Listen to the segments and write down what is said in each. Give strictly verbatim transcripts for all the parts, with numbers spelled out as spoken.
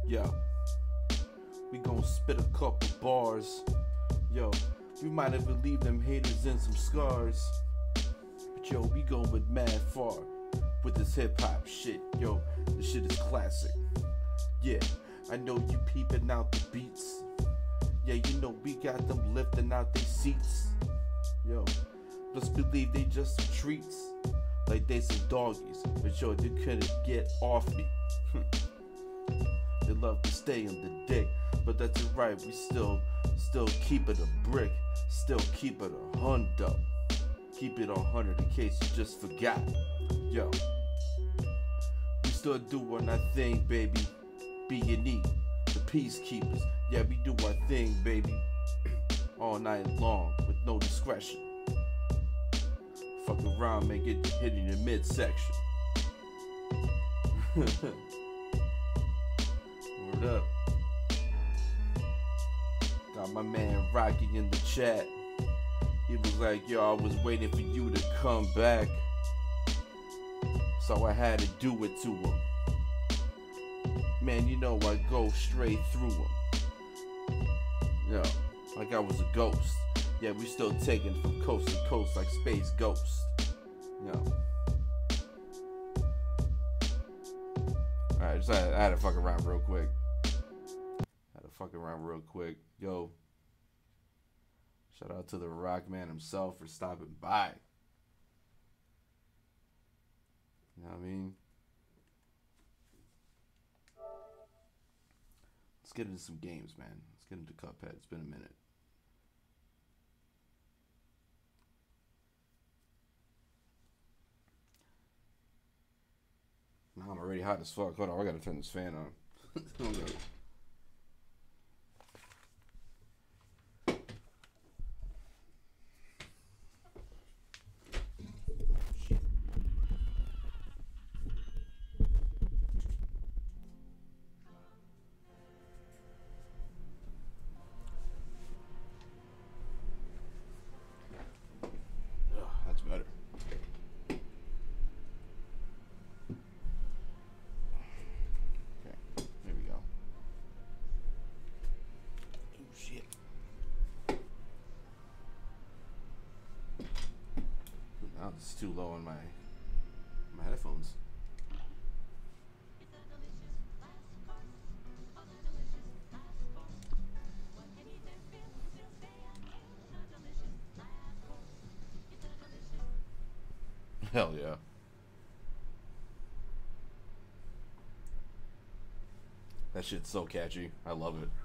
Yo, we gon' spit a couple bars. Yo, we might even leave them haters in some scars. But yo, we going with mad far with this hip hop shit. Yo, this shit is classic. Yeah, I know you peeping out the beats. Yeah, you know we got them lifting out their seats. Yo, just believe they just some treats, like they some doggies. But yo, they couldn't get off me. They love to stay in the dick, but that's alright. We still, still keep it a brick. Still keep it a hundo. Keep it a hundred in case you just forgot. Yo, we still doing our thing, baby. B and E, the peacekeepers. Yeah, we do our thing, baby. All night long with no discretion. Fuck around, man, get hit in your midsection. Word up. Got my man Rocky in the chat. He was like, yo, I was waiting for you to come back, so I had to do it to him. Man, you know I go straight through him. Yo, like I was a ghost. Yeah, we still taking from coast to coast like Space Ghost. Yo. Alright, just had, I had to fuck around real quick. Had to fuck around real quick. Yo. Shout out to the Rock Man himself for stopping by. You know what I mean? Let's get into some games, man. Let's get into Cuphead. It's been a minute. Now I'm already hot as fuck. Hold on, I gotta turn this fan on. It's too low on my my headphones. Hell yeah. That shit's so catchy. I love it.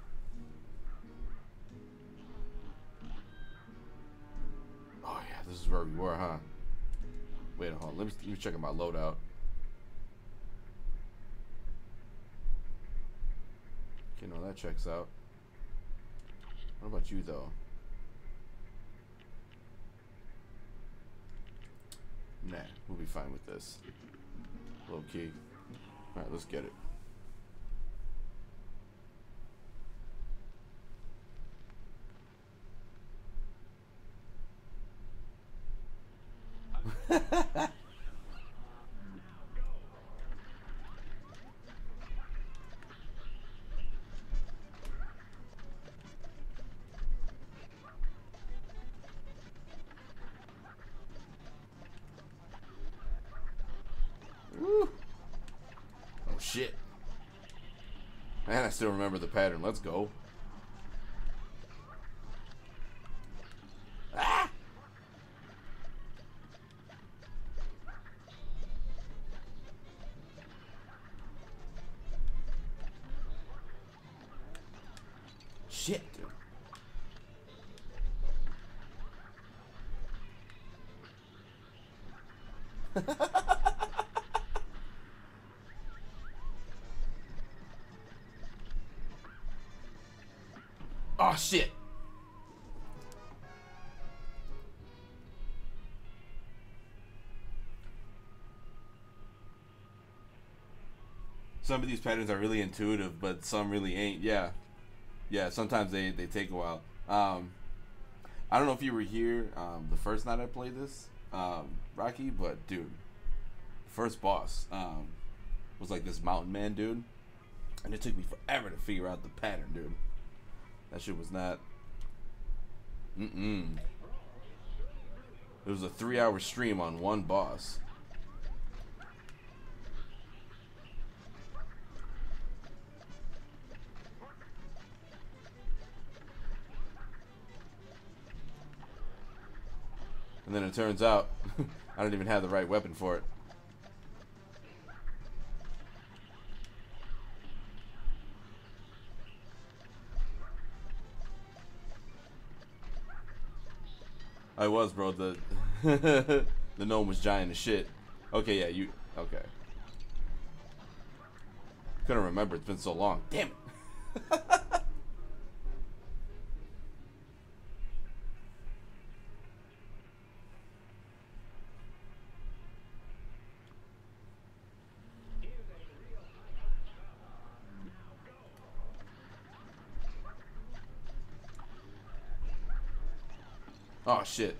Oh yeah, this is where we were, huh? Wait, hold on. Let me, let me check my loadout. Okay, no, that checks out. What about you, though? Nah, we'll be fine with this. Low key. Alright, let's get it. Woo. Oh shit. Man, I still remember the pattern. Let's go. Ah! Shit, dude. Oh shit. Some of these patterns are really intuitive, but some really ain't. Yeah. Yeah, sometimes they, they take a while. Um, I don't know if you were here um, the first night I played this, um, Rocky, but dude, first boss um, was like this mountain man dude. And it took me forever to figure out the pattern, dude. That shit was not... Mm-mm. It was a three-hour stream on one boss. And then it turns out I don't even have the right weapon for it. I was, bro. The the gnome was giant as shit. Okay, yeah, you... Okay. Couldn't remember. It's been so long. Damn it. Oh, shit.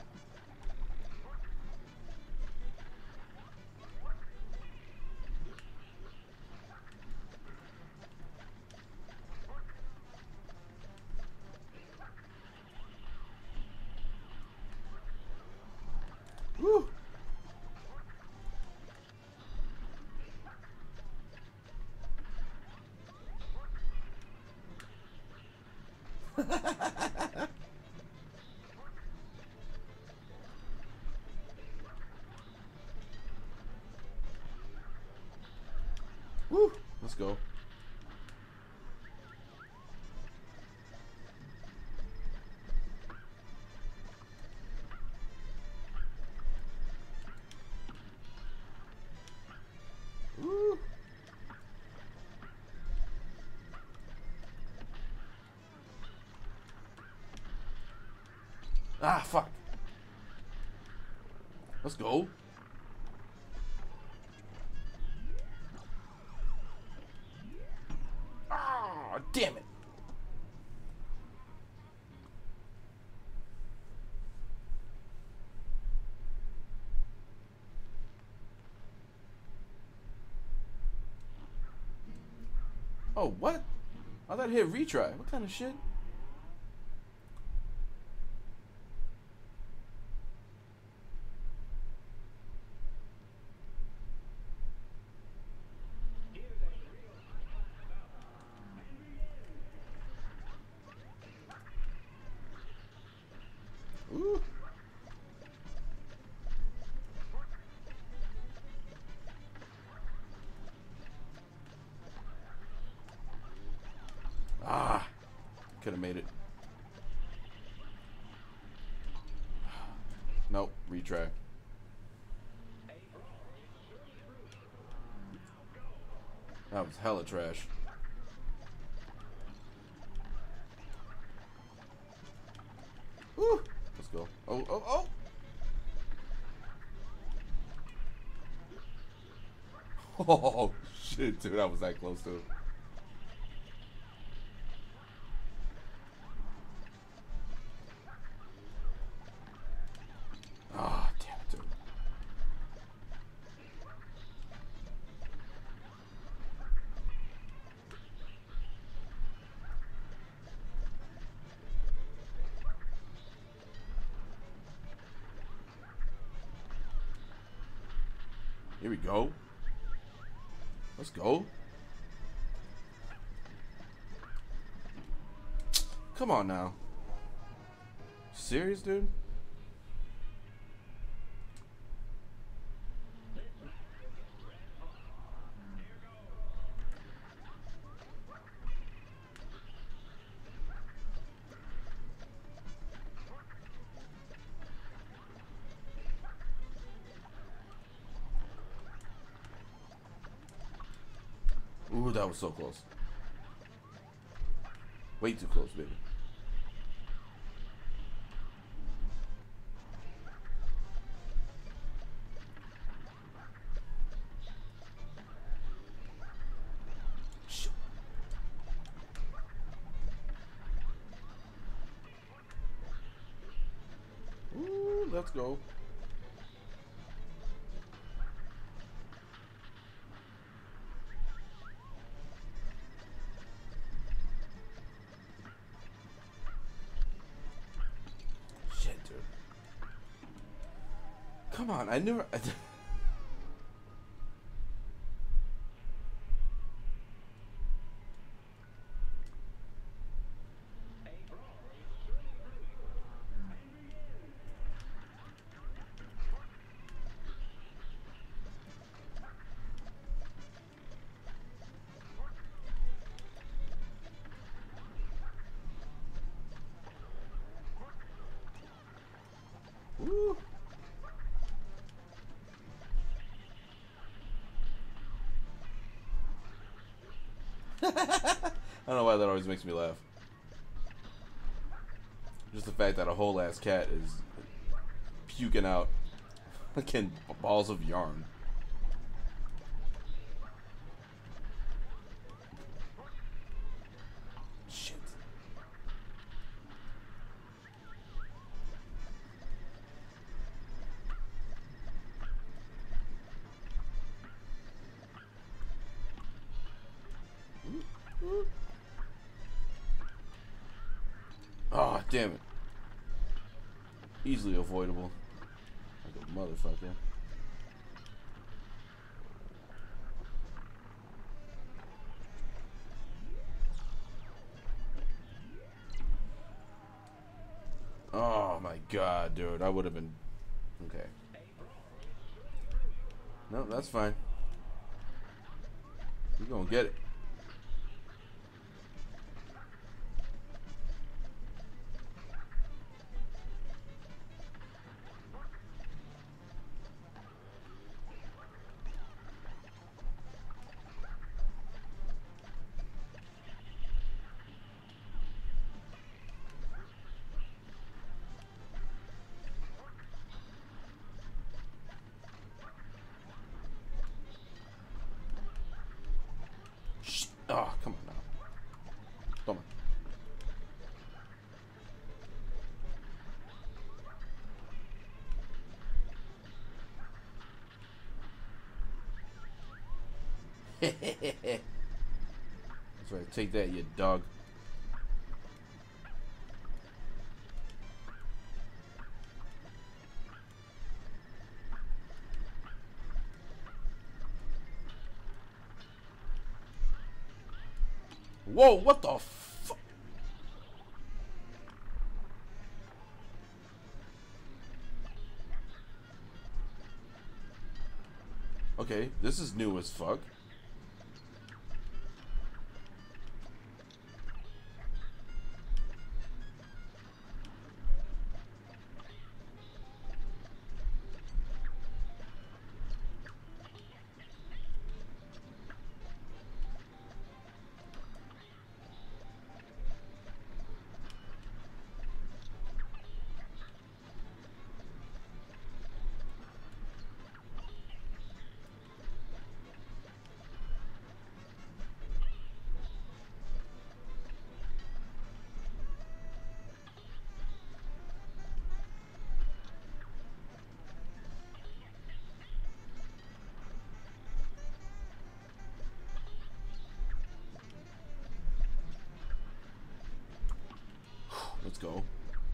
Woo. Woo. Let's go. Woo. Ah, fuck. Let's go. Ah, damn it. Oh, what? I thought it hit retry. What kind of shit? Ooh. Ah, could have made it. Nope, retry. That was hella trash. Woo. Let's go. Oh, oh, oh. Oh, shit, dude. I was that close to it. Ah, oh, damn it, dude. Here we go. Let's go. Come on now. Serious, dude? Ooh, that was so close. Way too close, baby. Shit. Ooh, let's go. Come on, I never. Woo. I don't know why that always makes me laugh. Just the fact that a whole ass cat is puking out fucking balls of yarn. Shit. Oh, damn it. Easily avoidable. Like a motherfucker. Oh my god, dude. I would have been... Okay. No, that's fine. You're gonna get it. Oh, come on now. Come on. That's right. Take that, you dog. Whoa, what the fuck? Okay, this is new as fuck. Let's go.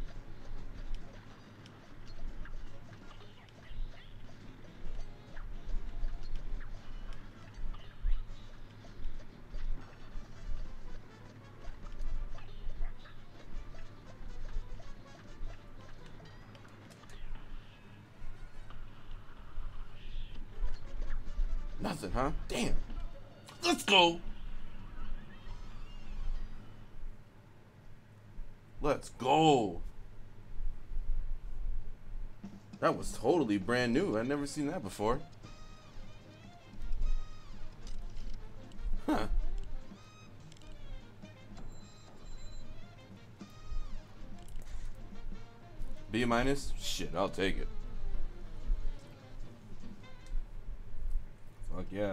Nothing, huh? Damn. Let's go. Let's go. That was totally brand new. I've never seen that before. Huh. B minus? Shit, I'll take it. Fuck yeah.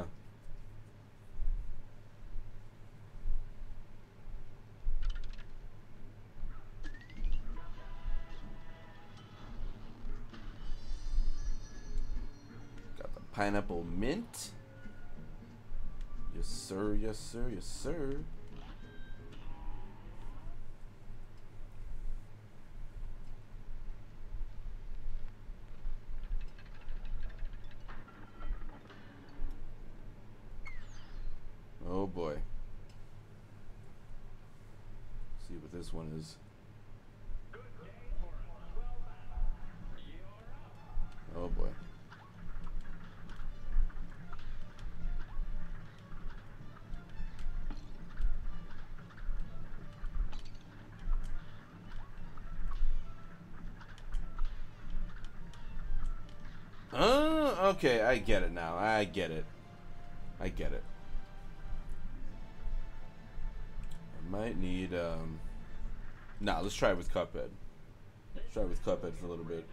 Pineapple mint. Yes, sir. Yes, sir. Yes, sir. this one is. Oh boy. Oh, okay, I get it now. I get it. I get it. I might need, um... Nah, let's try it with Cuphead. Let's try it with Cuphead for a little bit.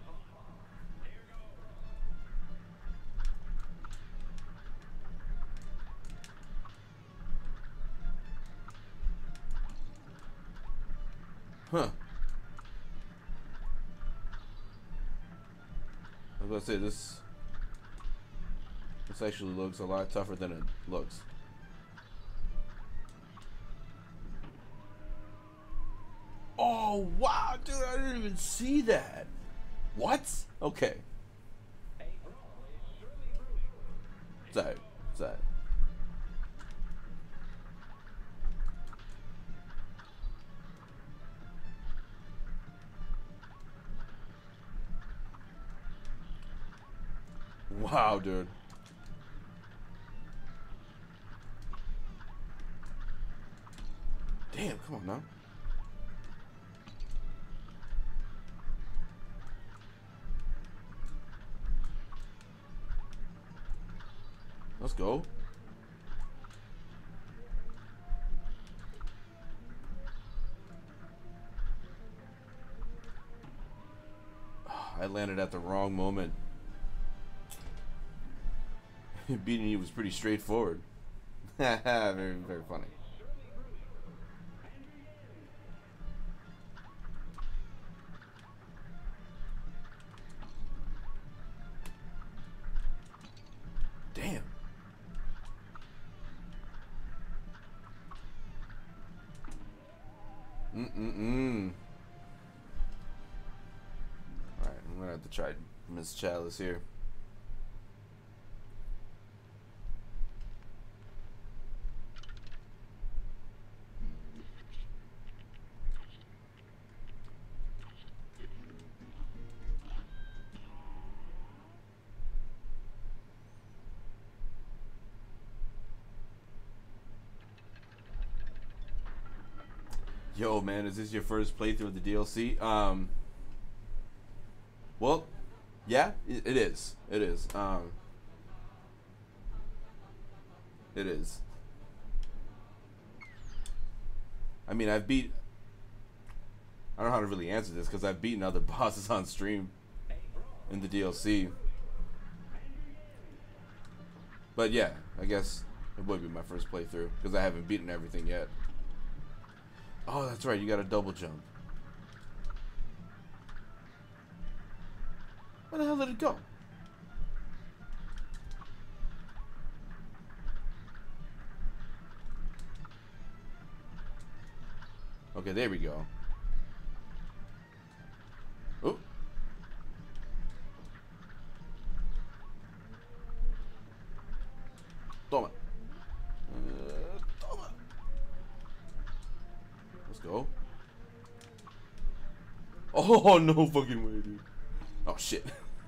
Huh. I was about to say, this... This actually looks a lot tougher than it looks. Oh, wow, dude, I didn't even see that. What? Okay. Sorry, sorry. Wow, dude. Damn, come on now. Let's go. I landed at the wrong moment. Beating you was pretty straightforward. very, very funny. Damn. Mm-mm-mm. Alright, I'm gonna have to try Miss Chalice here. Yo, man, is this your first playthrough of the D L C? Um, well, yeah, it, it is. It is. Um, it is. I mean, I've beat... I don't know how to really answer this, because I've beaten other bosses on stream in the D L C. But yeah, I guess it would be my first playthrough, because I haven't beaten everything yet. Oh, that's right, you got a double jump. Where the hell did it go? Okay, there we go. Oh. Toma. Uh, toma. Let's go. Oh, no fucking way, dude. Oh, shit.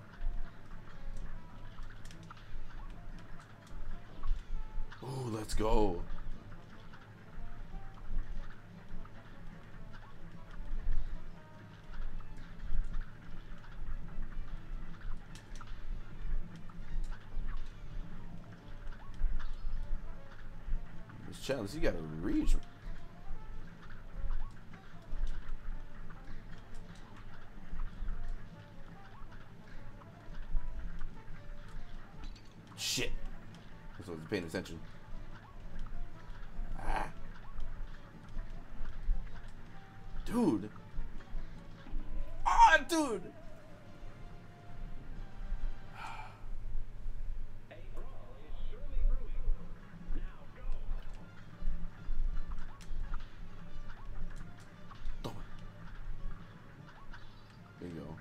Oh, let's go. This challenge, you gotta reach. Shit. I was paying attention. Ah. Dude. Ah, dude. Bingo.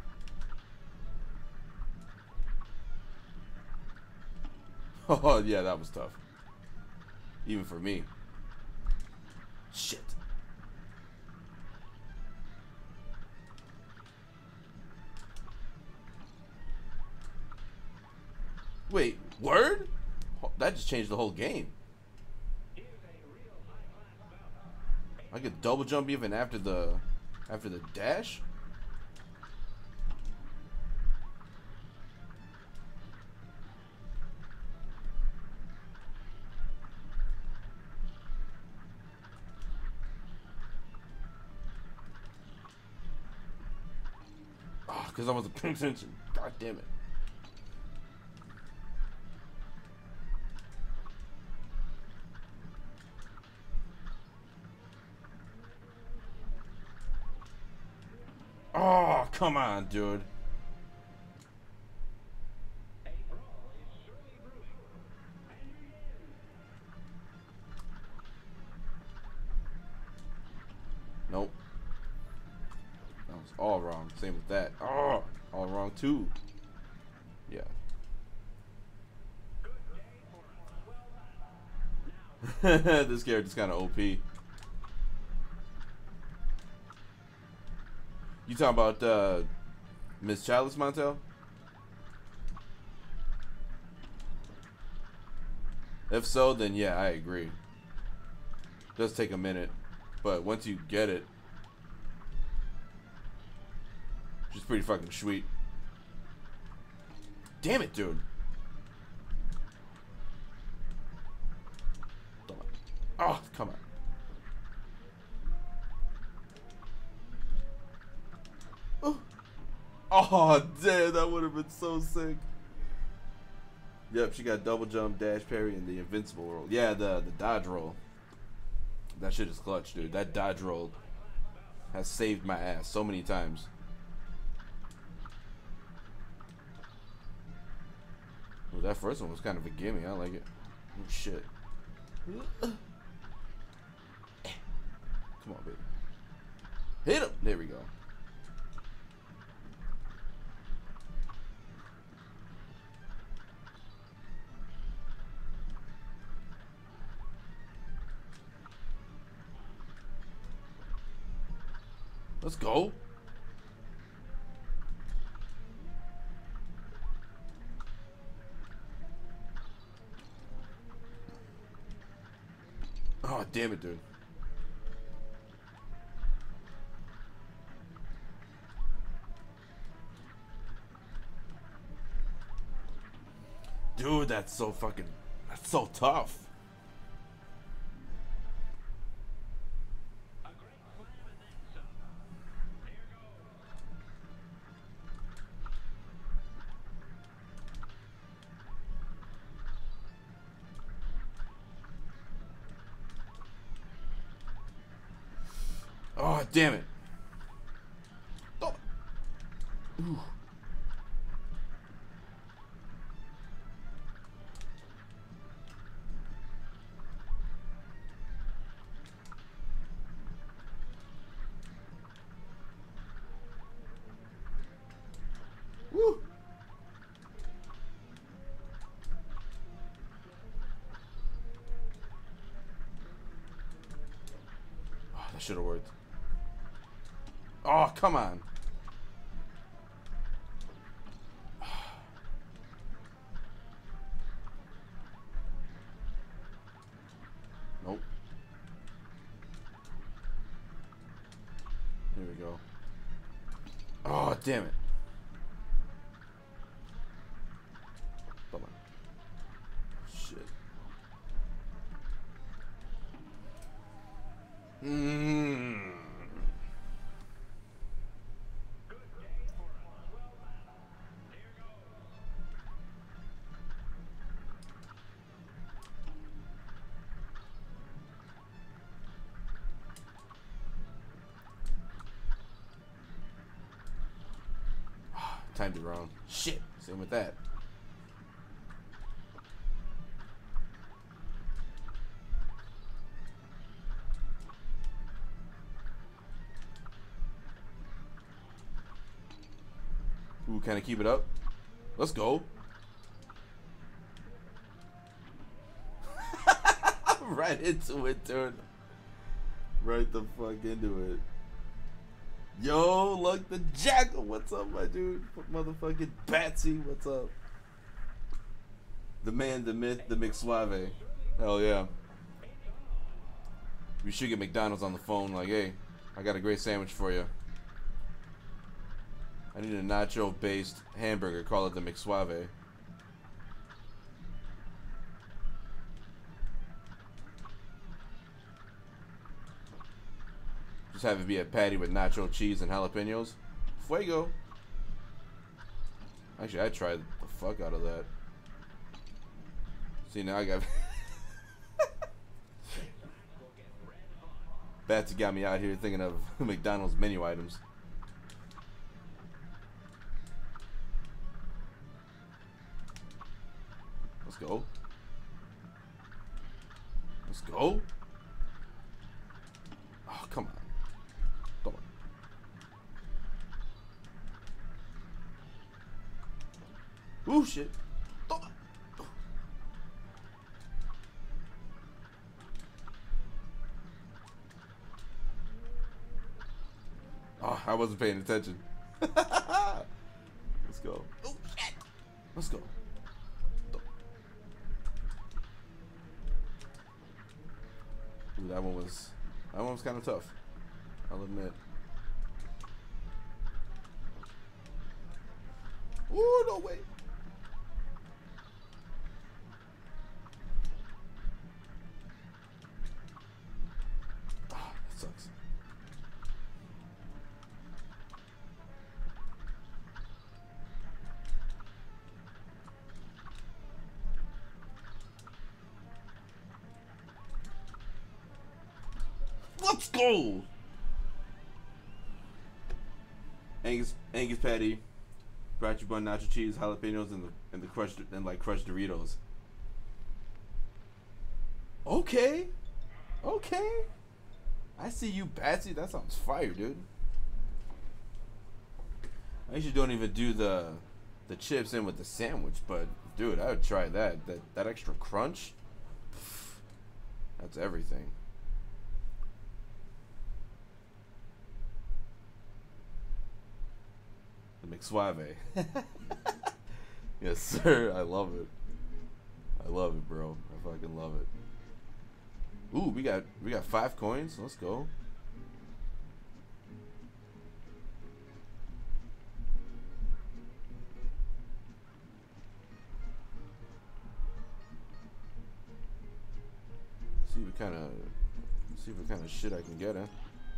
Oh, yeah, that was tough. Even for me. Shit. Wait, word? That just changed the whole game. I could double jump even after the after the dash? Oh, because I wasn't paying attention. God damn it. Oh, come on, dude. Nope. That was all wrong. Same with that. Oh, all wrong too. Yeah. This character's kind of O P. You talking about uh, Miss Chalice, Montel? If so, then yeah, I agree. It does take a minute, but once you get it, she's pretty fucking sweet. Damn it, dude. Oh, come on. Oh, damn, that would have been so sick. Yep, she got double jump, dash parry, and the invincible roll. Yeah, the, the dodge roll. That shit is clutch, dude. That dodge roll has saved my ass so many times. Well, that first one was kind of a gimme. I like it. Oh, shit. Come on, baby. Hit him! There we go. Let's go. Oh, damn it, dude. Dude, that's so fucking... That's so tough. Oh, damn it. Oh. Ooh. Woo. Oh, that should have worked. Oh, come on. Nope. Here we go. Oh, damn it. Come on. Shit. Mmm. Timed it wrong. Shit. Same with that. Ooh, can I keep it up? Let's go. Right into it, dude. Right the fuck into it. Yo, look, the Jackal. What's up, my dude? Motherfucking Batsy, what's up? The man, the myth, the McSuave. Hell yeah. We should get McDonald's on the phone. Like, hey, I got a great sandwich for you. I need a nacho-based hamburger. Call it the McSuave. Just have it be a patty with nacho cheese and jalapenos. Fuego. Actually, I tried the fuck out of that. See, now I got... Batsy got me out here thinking of McDonald's menu items. Let's go. Let's go. Oh, come on. Come on. Ooh, shit. Oh, I wasn't paying attention. Let's go. Oh, shit. Let's go. Ooh, that one was, that one was kind of tough. I'll admit. Ooh, no way. Ah, oh, that sucks. Let's go. Angus Angus patty, brought you by nacho cheese, jalapenos, and the and the crushed and like crushed Doritos. Okay, okay. I see you, Batsy. That sounds fire, dude. I usually don't even do the the chips in with the sandwich, but dude, I would try that. That that extra crunch. Pff, that's everything. The McSuave. Yes, sir. I love it. I love it, bro. I fucking love it. Ooh, we got we got five coins. Let's go. See what kind of see what kind of shit I can get in.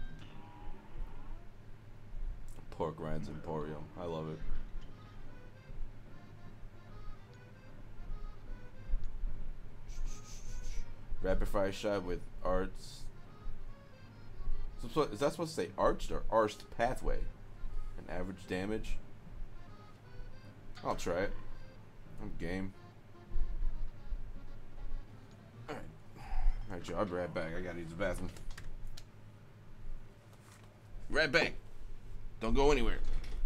Pork Rinds Emporium. I love it. Rapid fire shot with arts. So, is that supposed to say arched or arched pathway? An average damage? I'll try it. I'm game. Alright. Alright, Joe, I'll be right back. I gotta use the bathroom. Right back. Don't go anywhere.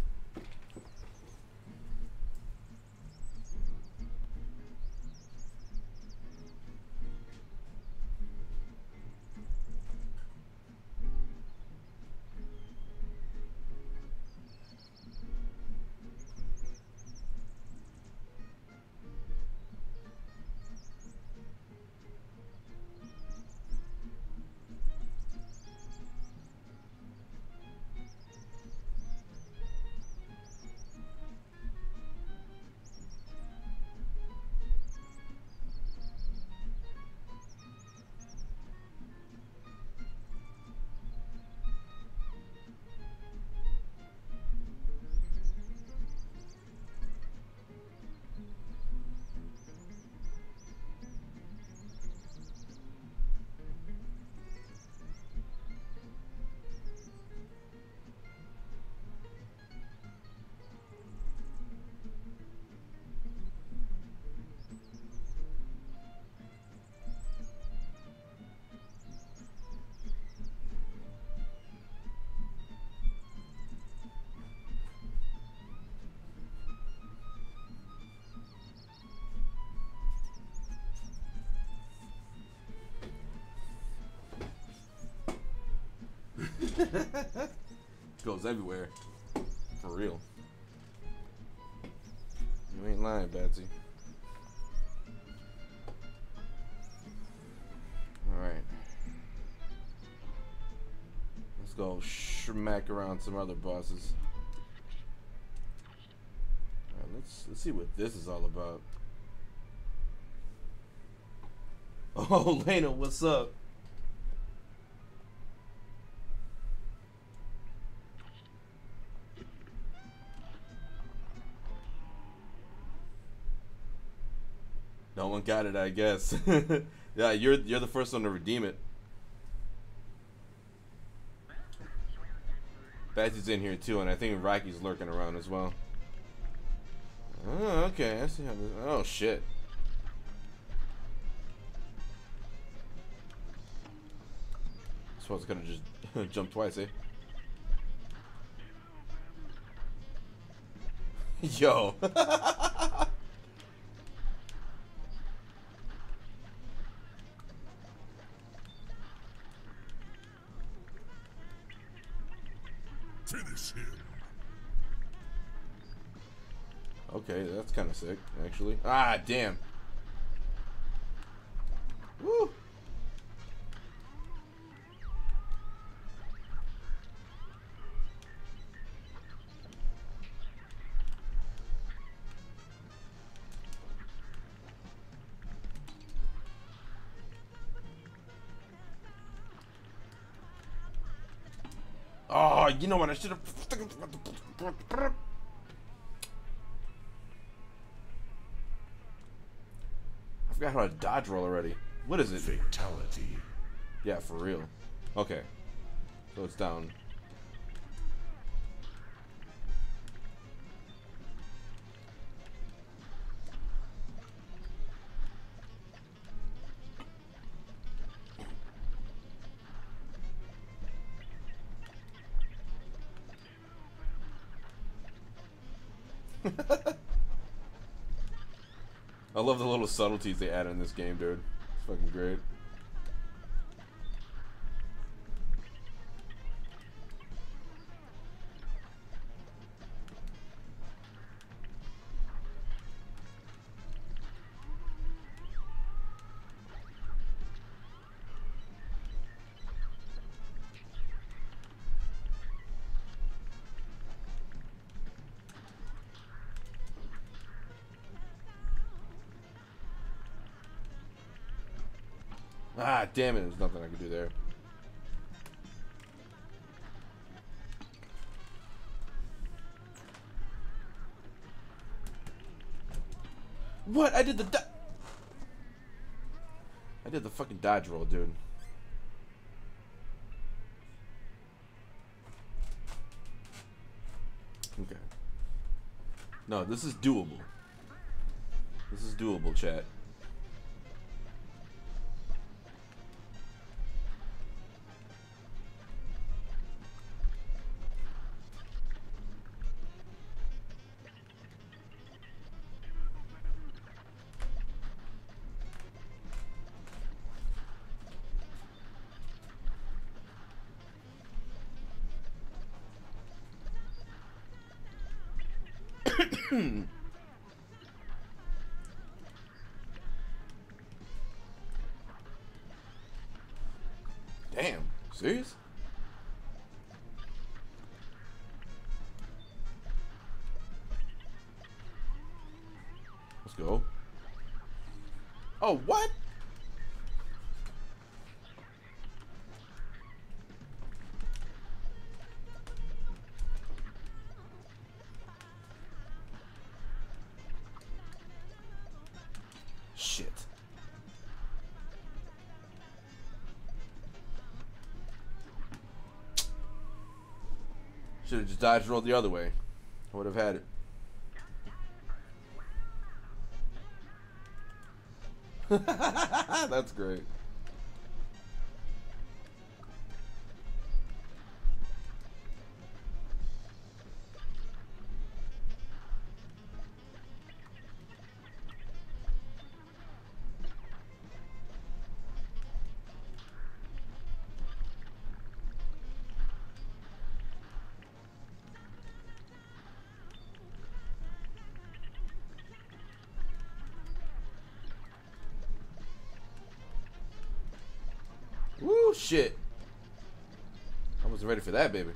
Goes everywhere. For real. You ain't lying, Batsy. go smack around some other bosses. Alright, let's let's see what this is all about. Oh, Lena, what's up? No one got it, I guess. Yeah, you're you're the first one to redeem it. Batsy's in here too, and I think Rocky's lurking around as well. Oh, okay. I see how this. Oh shit. I suppose I could have just jumped twice, eh? Yo. Finish him. Okay, that's kind of sick, actually. Ah, damn. Woo. Oh, you know what? I should have. I forgot how to dodge roll already. What is it? Fatality. Yeah, for real. Okay. So it's down. I love the little subtleties they add in this game, dude. It's fucking great. Ah, damn it. There's nothing I can do there. What? I did the do I did the fucking dodge roll, dude. Okay. No, this is doable. This is doable, chat. Damn, serious? Let's go. Oh, what? Shit. Should have just dodge rolled the other way. I would have had it. That's great. Woo, shit. I Wasn't ready for that, baby.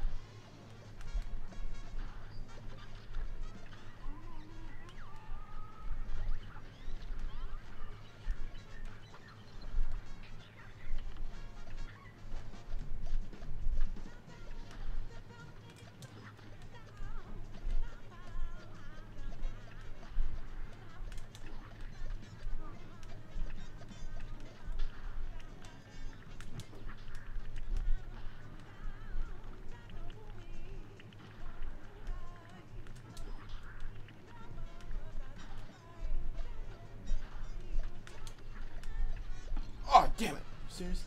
Oh, damn it. Serious?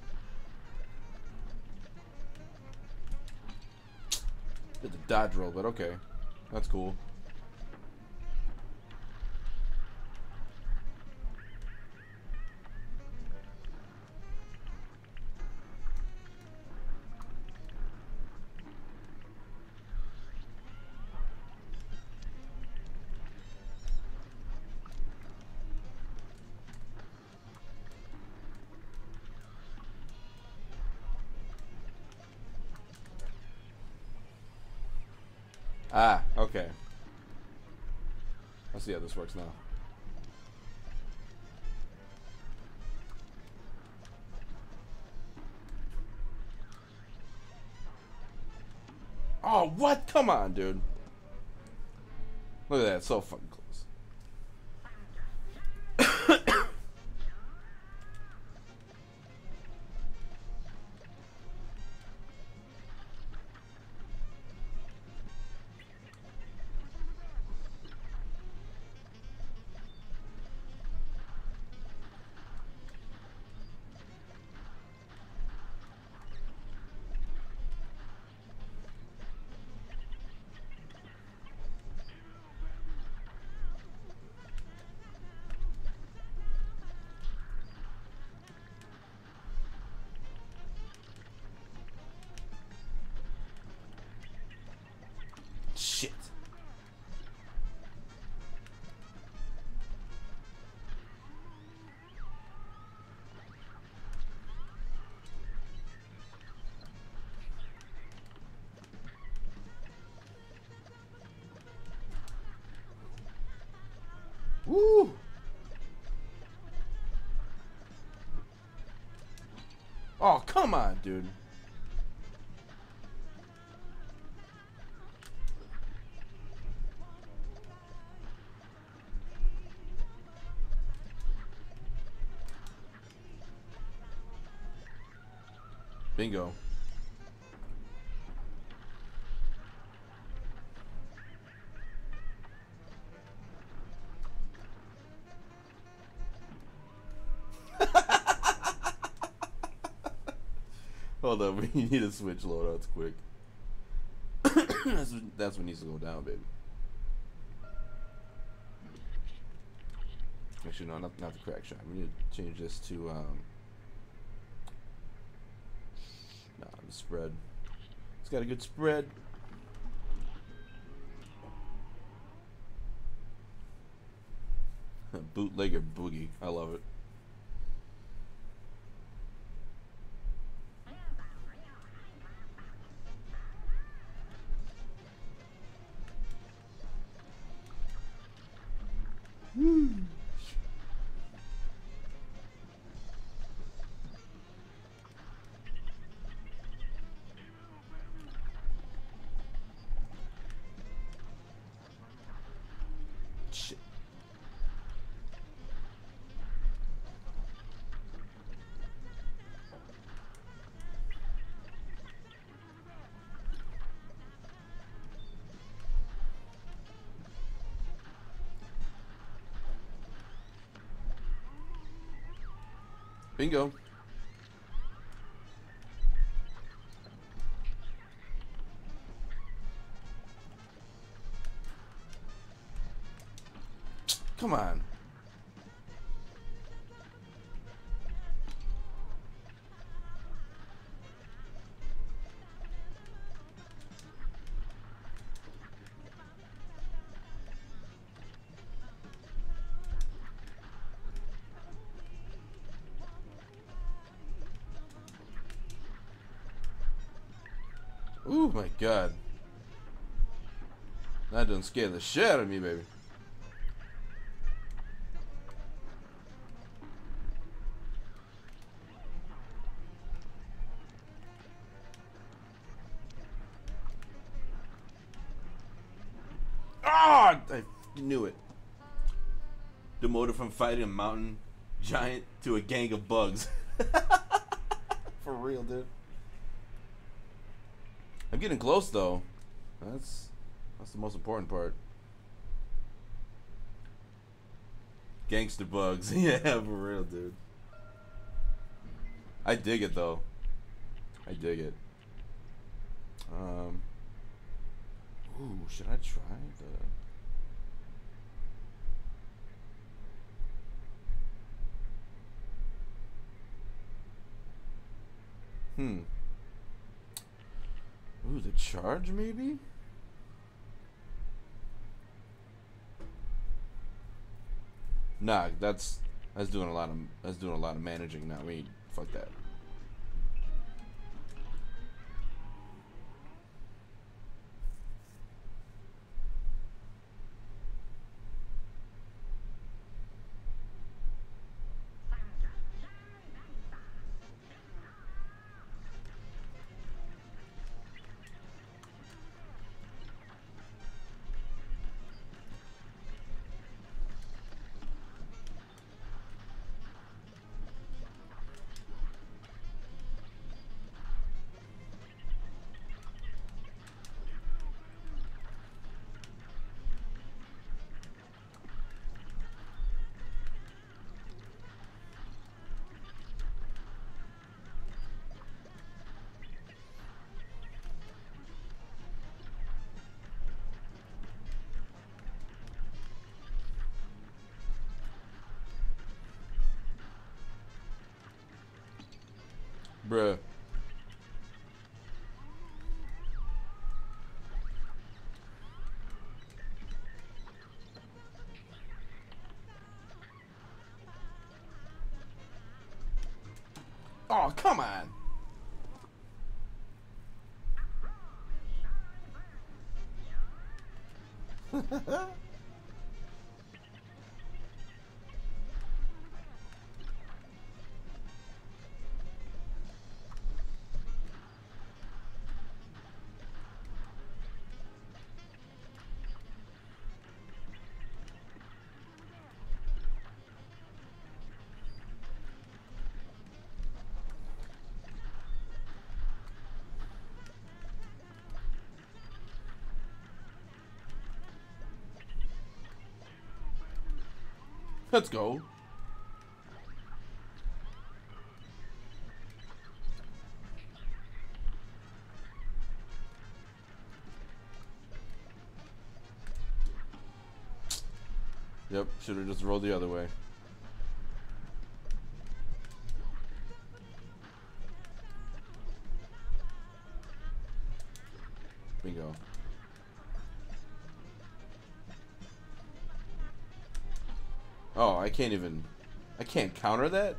Did the dodge roll, but okay. That's cool. Ah, okay. I see how this works now. Oh, what? Come on, dude. Look at that. It's so fucking close. Shit. Woo! Oh, come on, dude. Bingo. Hold up, we need to switch loadouts quick. that's, what, that's what needs to go down, baby. Actually, no, not, not the crack shot. We need to change this to, um... nah, the spread. It's got a good spread. Bootlegger boogie. I love it. Woo. Shit. Bingo. Come on. Ooh, my God. That done scare the shit out of me, baby. Ah! I knew it. Demoted from fighting a mountain giant to a gang of bugs. For real, dude. I'm getting close, though. That's that's the most important part. Gangster bugs. Yeah, for real, dude. I dig it, though. I dig it. Um. Ooh, should I try the... Hmm. Ooh, the charge, maybe? Nah, that's that's doing a lot of that's doing a lot of managing now. We fuck that. Bruh. Oh, come on. Let's go. Yep, should have just rolled the other way. Bingo. Oh, I can't even... I can't counter that?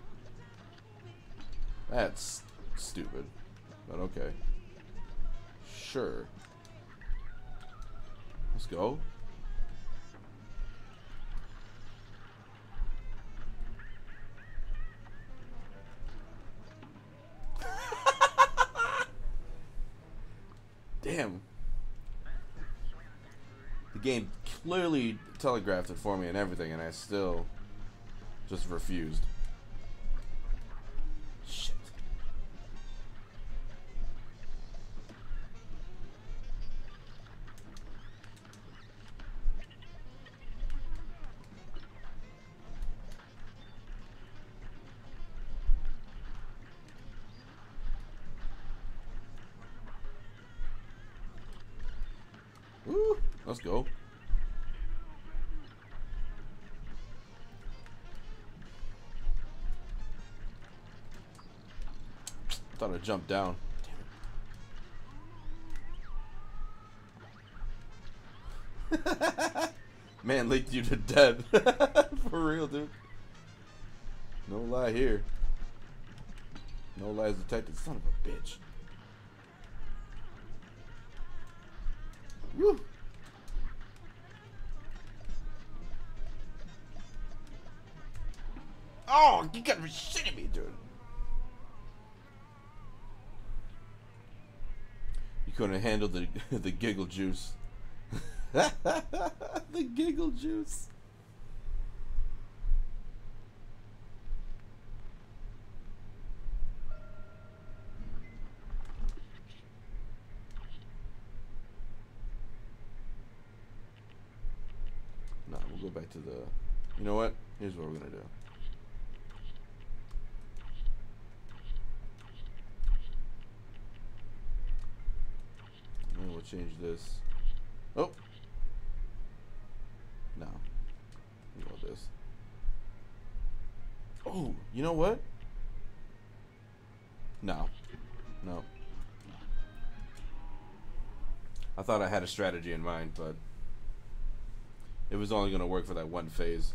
That's stupid. But okay. Sure. Let's go. Damn. The game clearly telegraphed it for me and everything, and I still just refused. Shit. Woo, let's go. Thought I jumped down. Damn it. Man leaked you to death. For real, dude. No lie here. No lies detected. Son of a bitch. Woo. Oh, you gotta be shitting me, dude. You couldn't handle the the giggle juice. The giggle juice. Nah, we'll go back to the... You know what? Here's what we're gonna do. And we'll change this. Oh! No. We want this. Oh, you know what? No. No. I thought I had a strategy in mind, but it was only going to work for that one phase.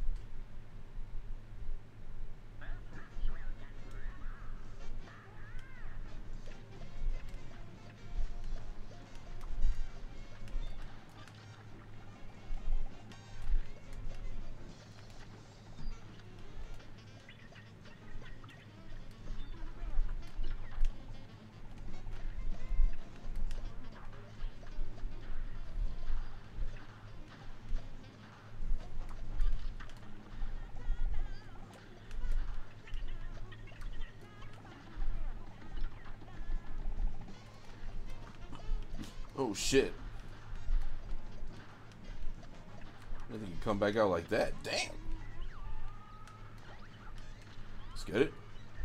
Oh shit. I think you come back out like that. Damn. Let's get it.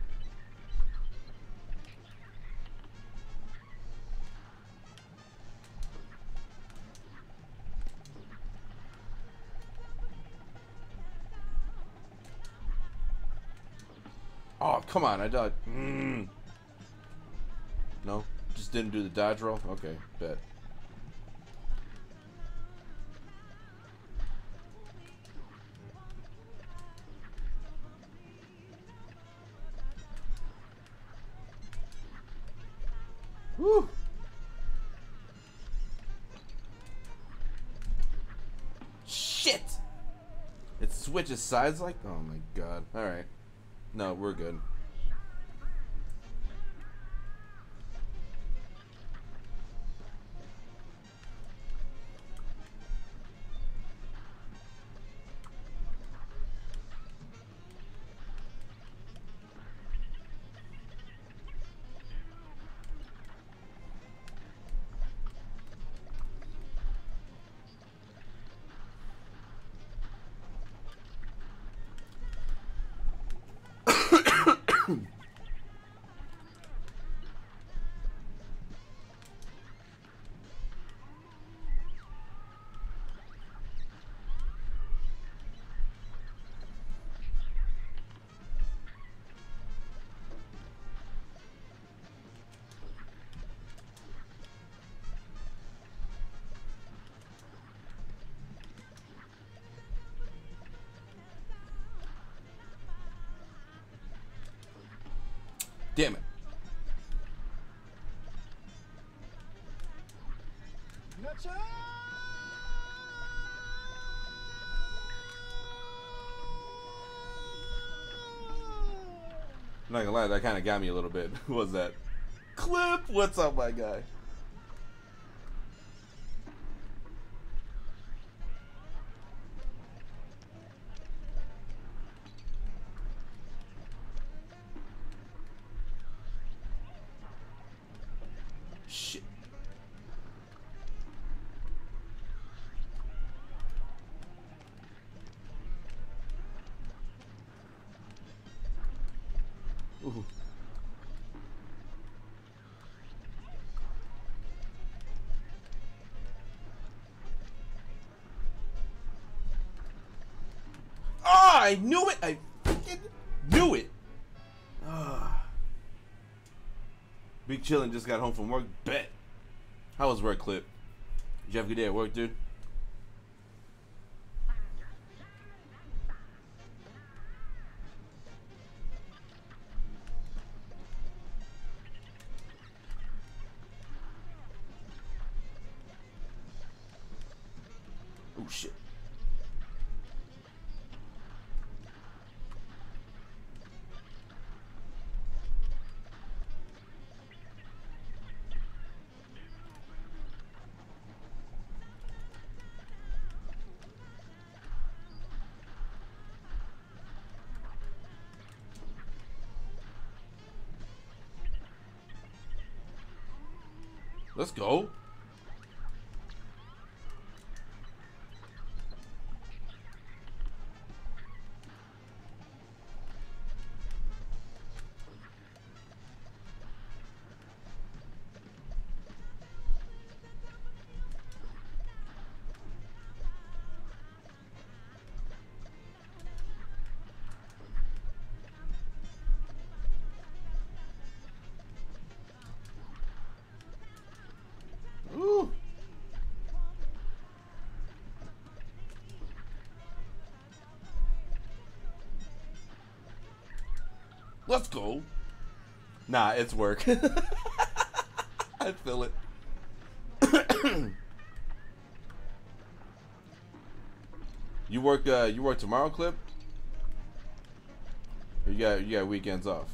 Oh, come on. I died. Mm. No? Just didn't do the dodge roll? Okay, bet. Woo! Shit! It switches sides like... Oh my god. Alright. No, we're good. Damn it. I'm not gonna lie, that kind of got me a little bit. What was that? Clip! What's up, my guy? Shit. Ooh. Oh, I knew it! I fucking knew it! Ah. Big Chillin' just got home from work. Bet. How was work, Clip? Did you have a good day at work, dude? Ooh, shit. Let's go. Ooh. Let's go. Nah, it's work. I feel it. You work uh you work tomorrow, Clip? Or you got you got weekends off?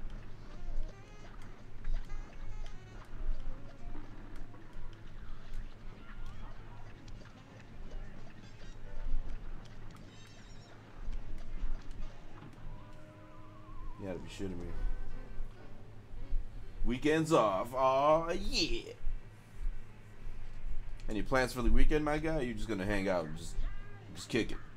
You gotta be shitting me. Weekends off. Aw, yeah. Any plans for the weekend, my guy? Or you just gonna hang out and just just kick it?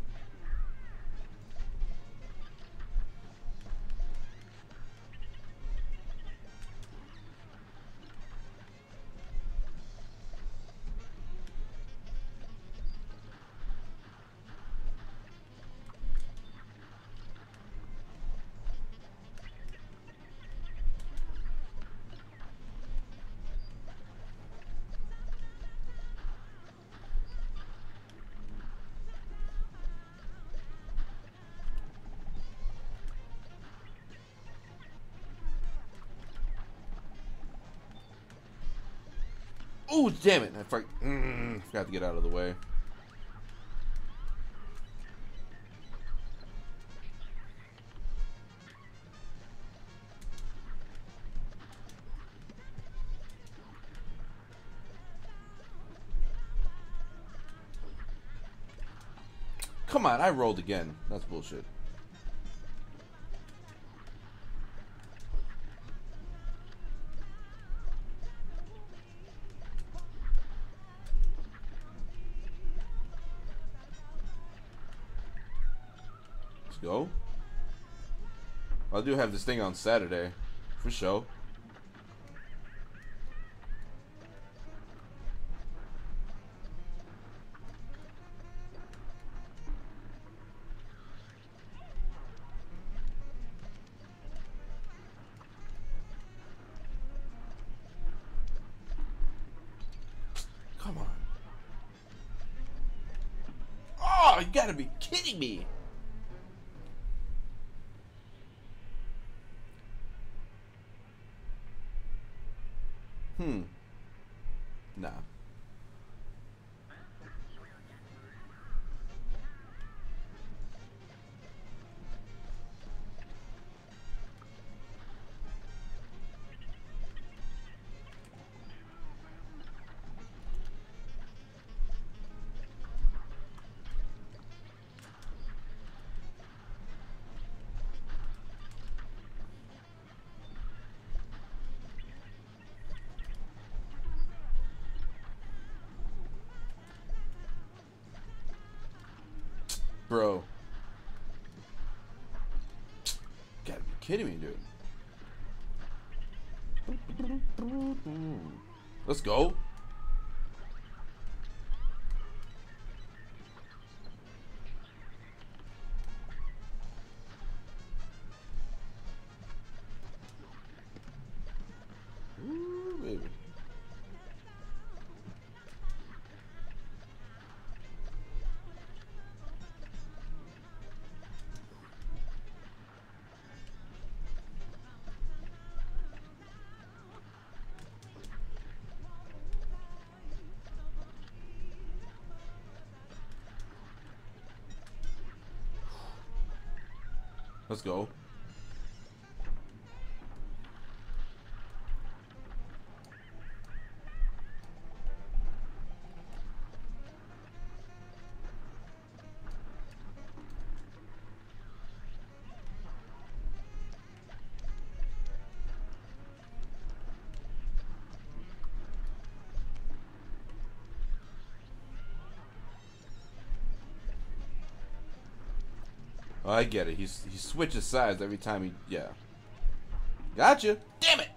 Oh, damn it. I for mm, forgot to get out of the way. Come on, I rolled again. That's bullshit. Let's go. I do have this thing on Saturday, for sure. Come on. Oh, you gotta be kidding me. Hmm. Nah. Bro. Gotta be kidding me, dude. Let's go. Ooh, baby. Let's go. Oh, I get it. He's he switches sides every time he yeah. Gotcha. Damn it.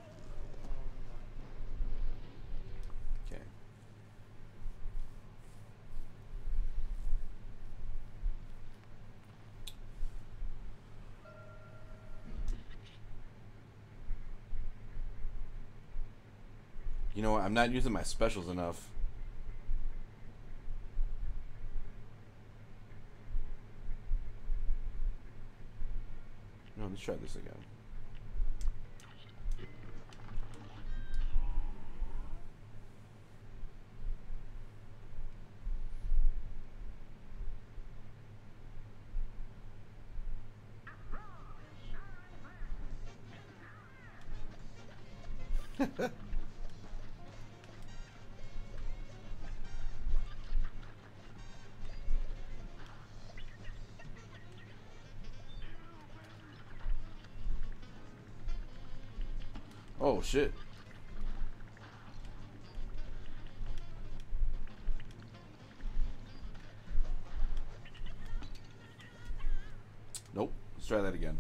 Okay. You know what? I'm not using my specials enough. No, let's try this again. Oh shit. Nope. Let's try that again.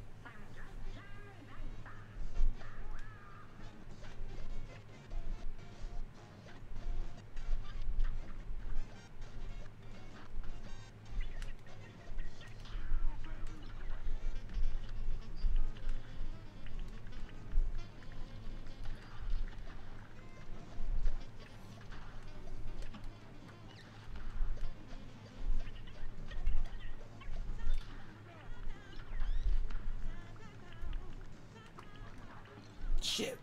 Shit.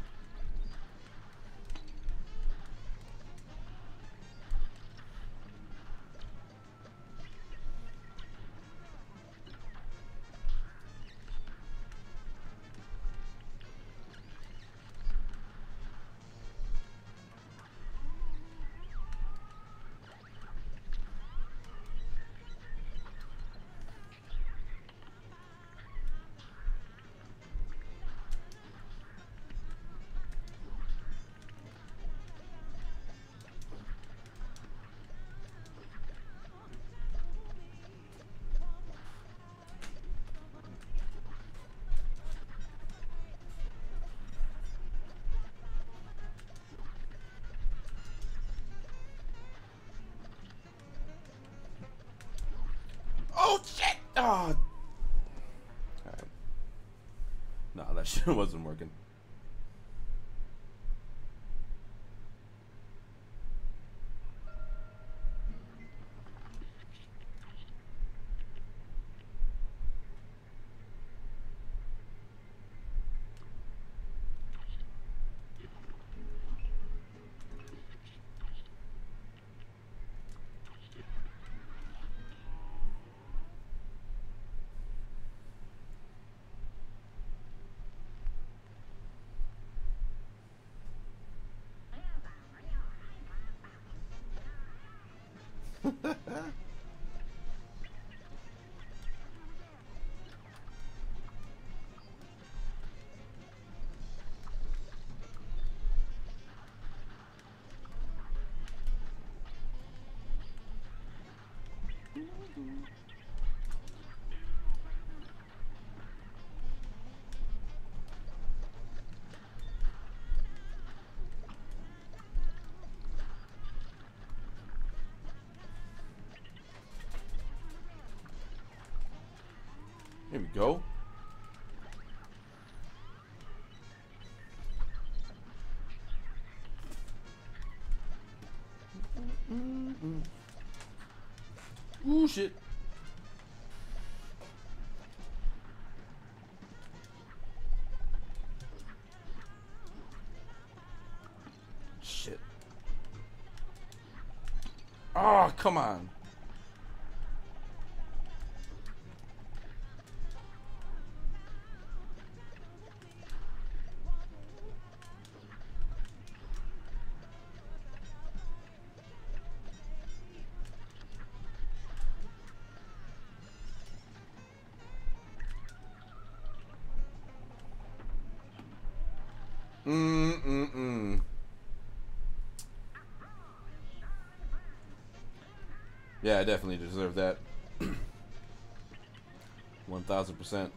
Oh shit! Oh. Alright. No, that shit wasn't working. Here we go. Mm-mm-mm. Ooh, shit. Shit. Oh, come on. Mm-mm-mm. Yeah, I definitely deserve that. one thousand percent.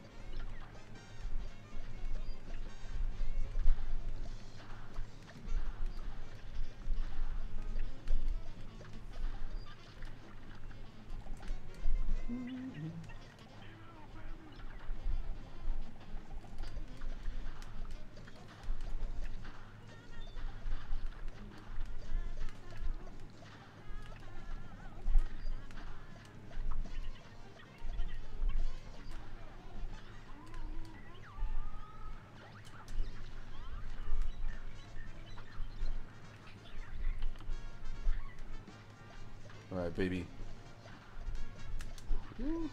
Alright, baby. Woo.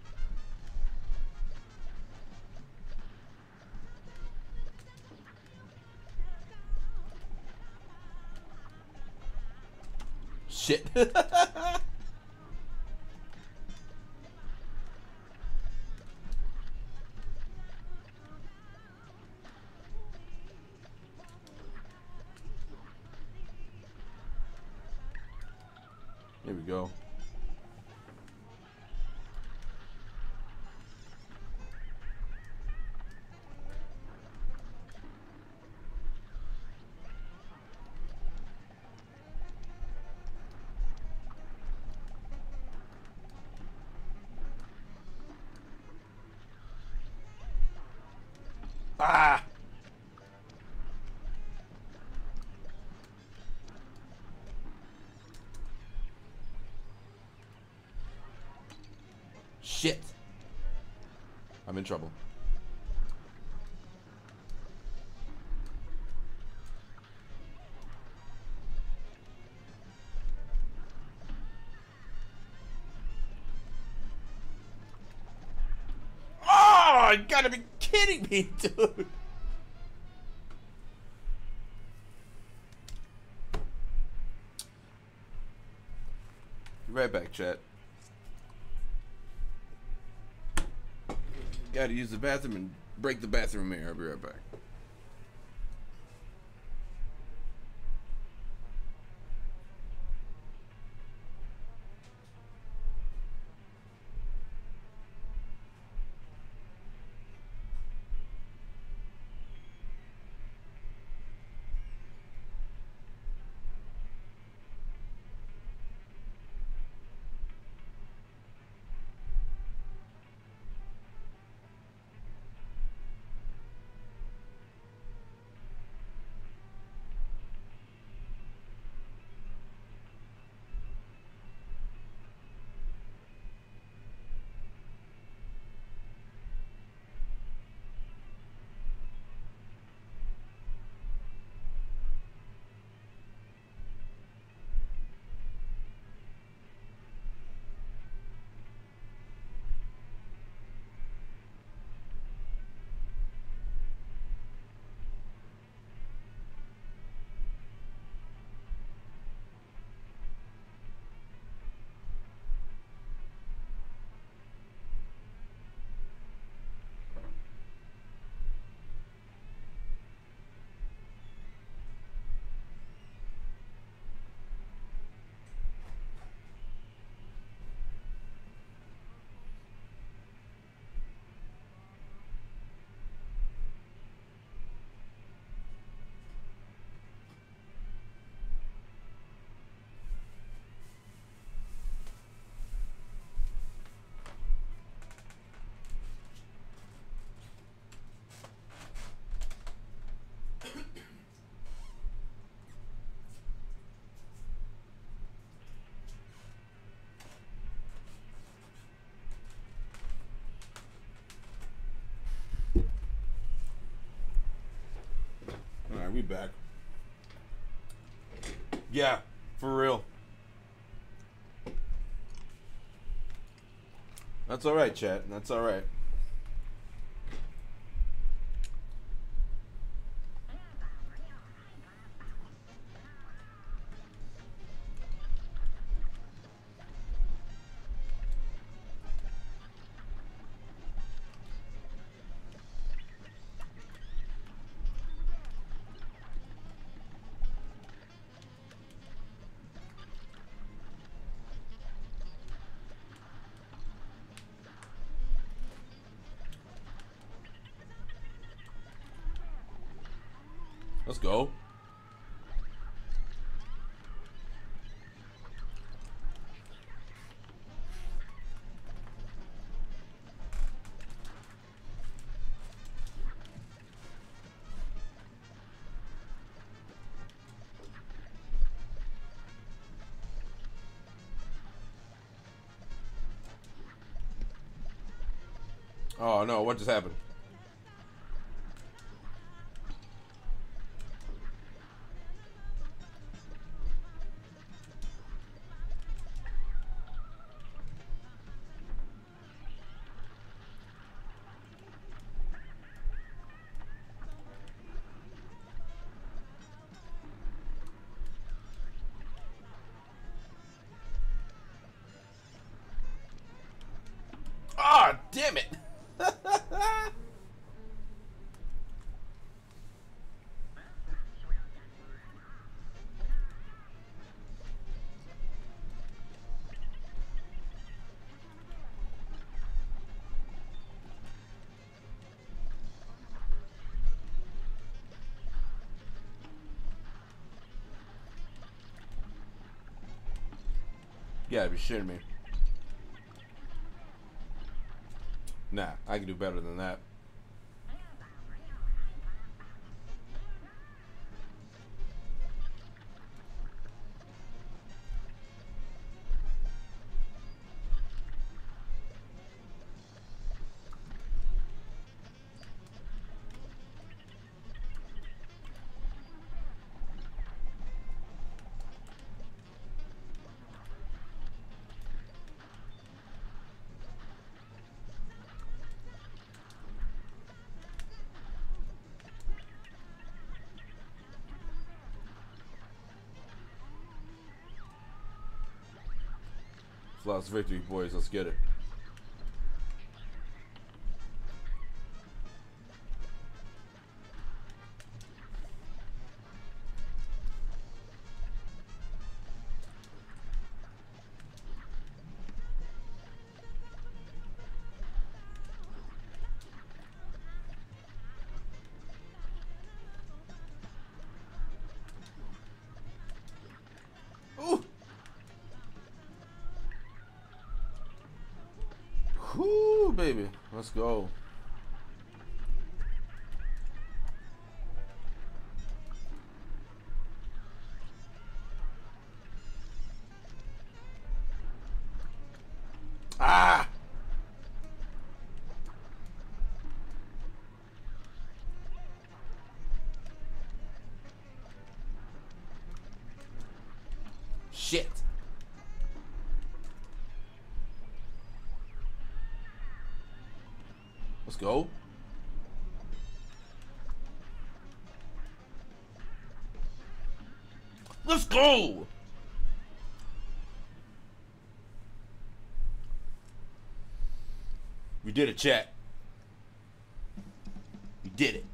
Shit. Here we go. Ah! Shit. I'm in trouble. Oh, you gotta be kidding me, dude. Be right back, chat. Gotta use the bathroom and break the bathroom mirror. I'll be right back. Alright, we back. Yeah, for real. That's alright, chat. That's alright. Let's go. Oh no, what just happened? Ah, oh, damn it. You gotta be shitting me. Nah, I can do better than that. Flawless victory, boys. Let's get it. Ooh. Whoo, baby. Let's go. Ah! Shit. Let's go. Let's go. We did it, chat. We did it.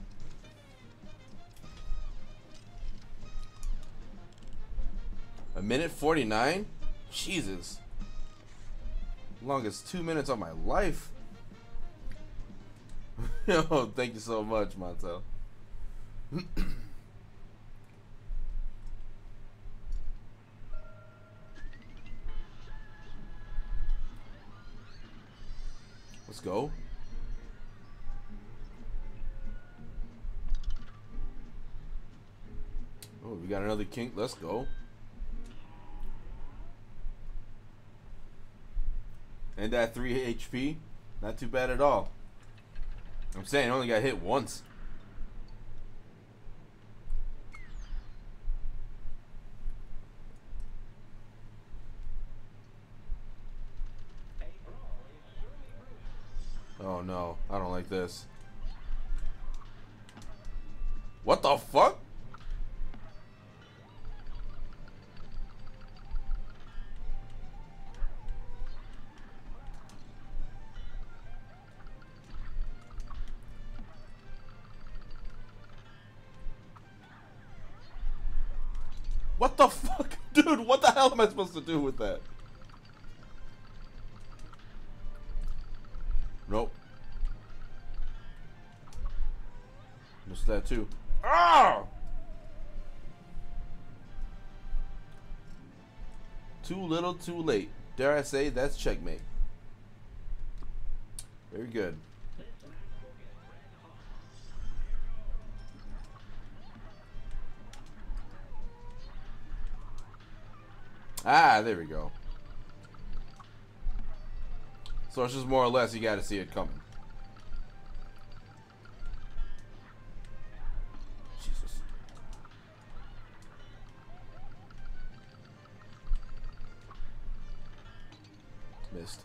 A minute forty-nine? Jesus. Longest two minutes of my life. Yo, thank you so much, Montel. Let's go. Oh, we got another king. Let's go. And that three H P, not too bad at all. I'm saying, I only got hit once. Oh no, I don't like this. What the fuck? What the fuck? Dude, what the hell am I supposed to do with that? Nope. Missed that too. Ah! Too little, too late. Dare I say that's checkmate. Very good. Ah, there we go. So it's just more or less you got to see it coming. Jesus. Missed.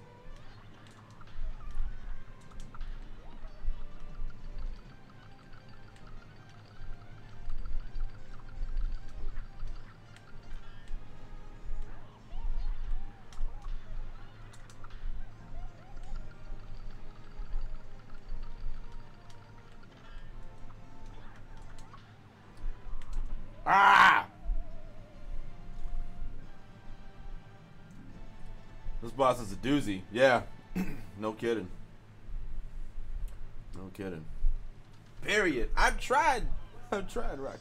Ah! This boss is a doozy. Yeah. No kidding. No kidding. Period. I've tried. I've tried, Rocky.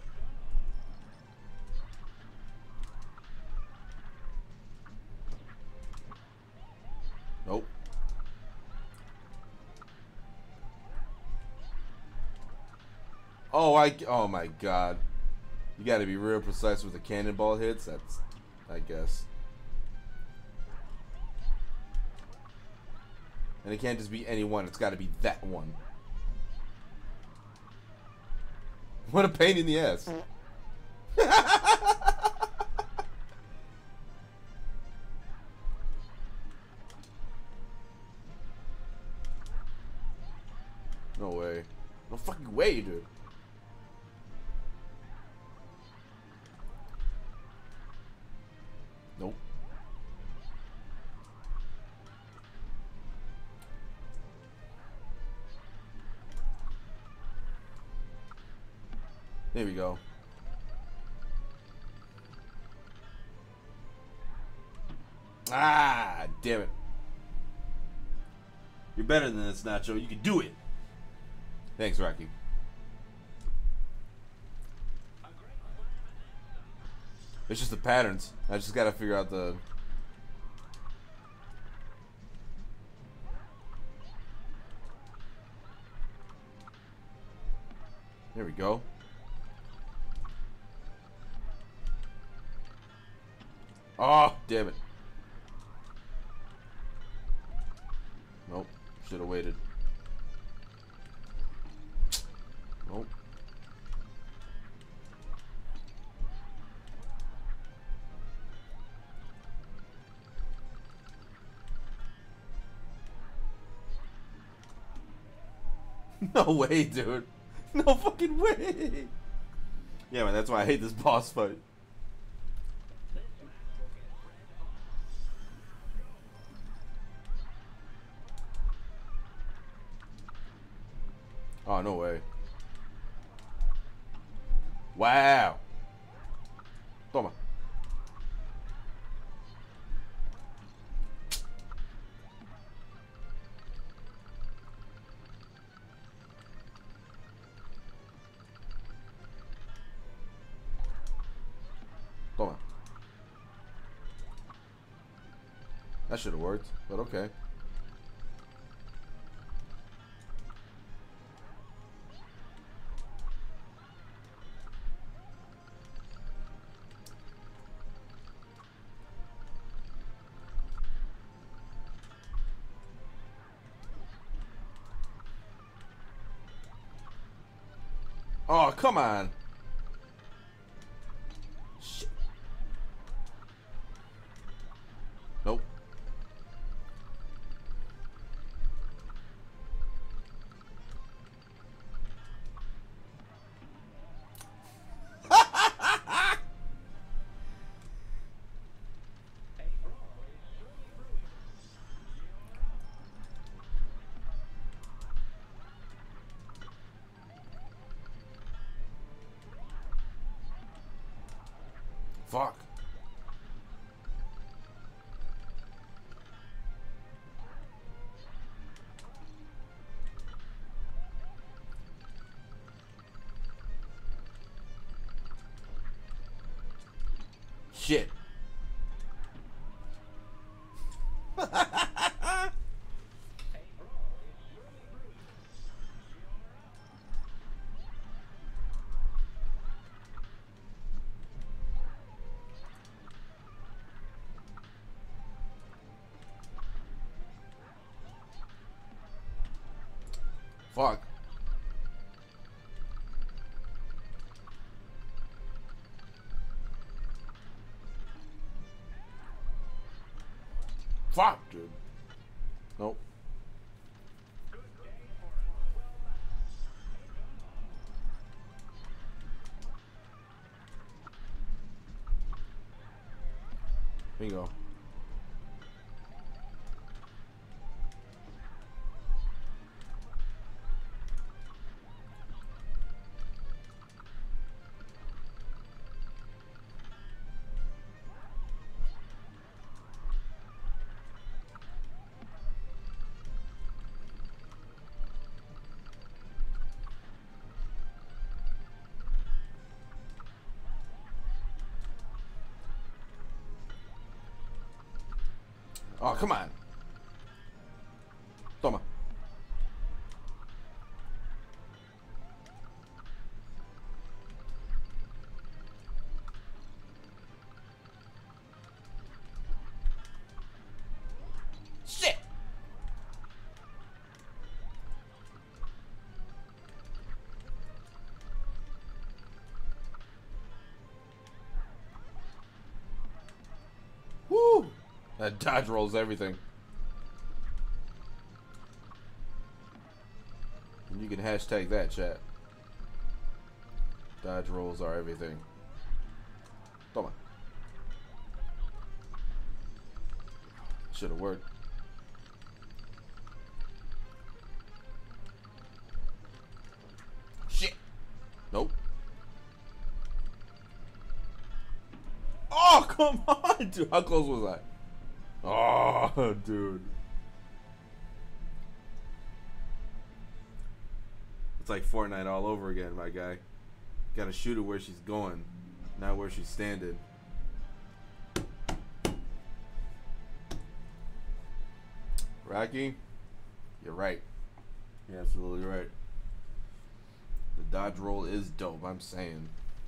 Nope. Oh, I. Oh my God. You got to be real precise with the cannonball hits. That's, I guess. And it can't just be any one. It's got to be that one. What a pain in the ass. No way. No fucking way, dude. Nope. There we go. Ah, damn it. You're better than this, Nacho. You can do it. Thanks, Rocky. It's just the patterns. I just gotta figure out the... There we go. Oh, damn it. Nope. Should have waited. Nope. No way, dude. No fucking way. Yeah, man, that's why I hate this boss fight. Oh, no way. Wow. Toma. Toma. That should have worked, but okay. Oh, come on. Shit. Nope. Fuck. Shit. Fuck. Fuck, dude. Nope. Bingo. Oh, come on. Toma. Shit. Woo. That dodge rolls everything. And you can hashtag that, chat. Dodge rolls are everything. Toma. Should have worked. Shit. Nope. Oh, come on, dude. How close was I? Oh, dude. It's like Fortnite all over again, my guy. Gotta shoot her where she's going, not where she's standing. Rocky, you're right. You're absolutely right. The dodge roll is dope, I'm saying.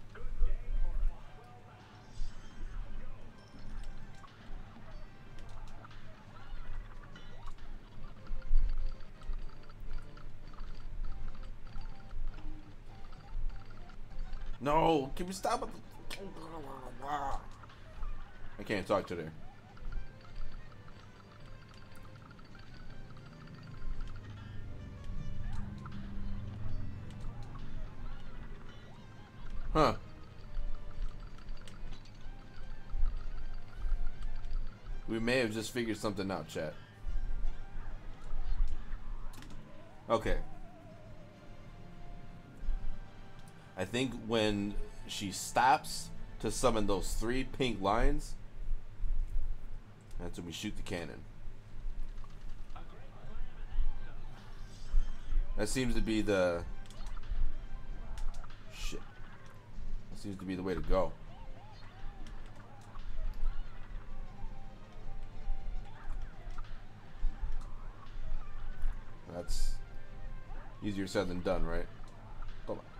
No, can we stop it? I can't talk to her. Huh. We may have just figured something out, chat. Okay. I think when she stops to summon those three pink lines, that's when we shoot the cannon. That seems to be the... Shit. That seems to be the way to go. That's easier said than done, right? Hold on.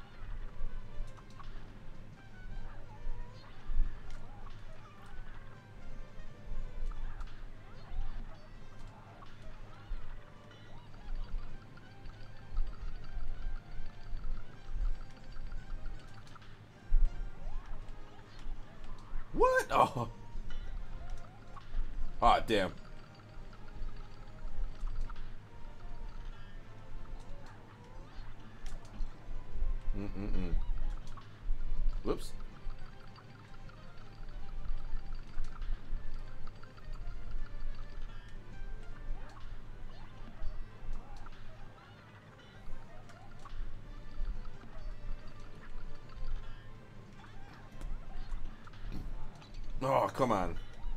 What? Oh. Ah, damn. Mm-mm-mm. Whoops. Oh, come on.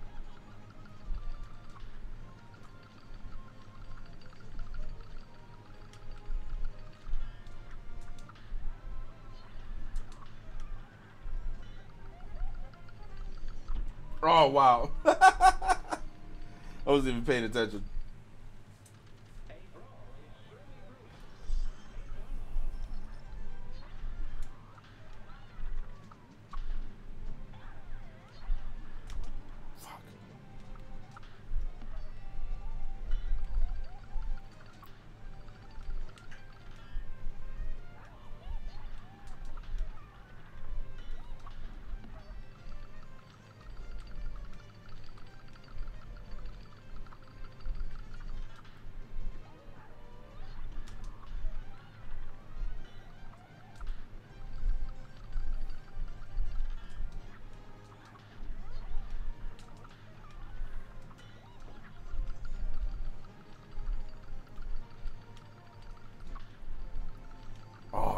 Oh, wow. I wasn't even paying attention. Fuck.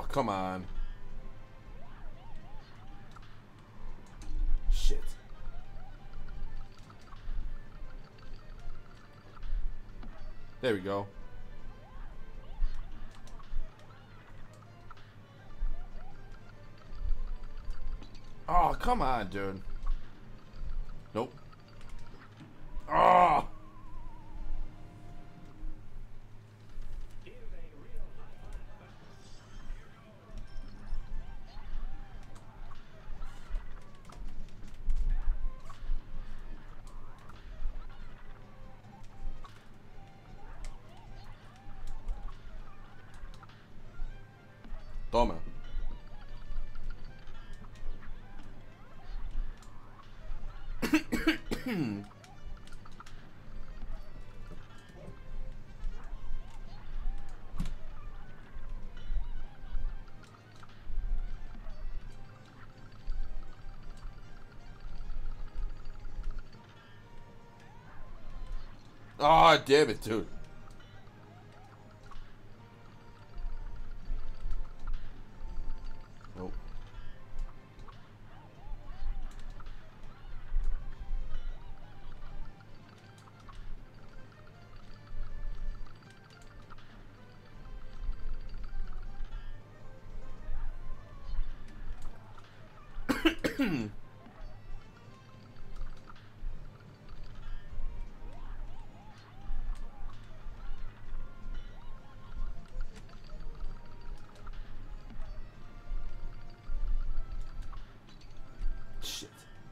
come on. Shit. There we go. Oh, come on, dude. Nope. Oh! Toma. Oh, damn it, dude. Nope. Shit.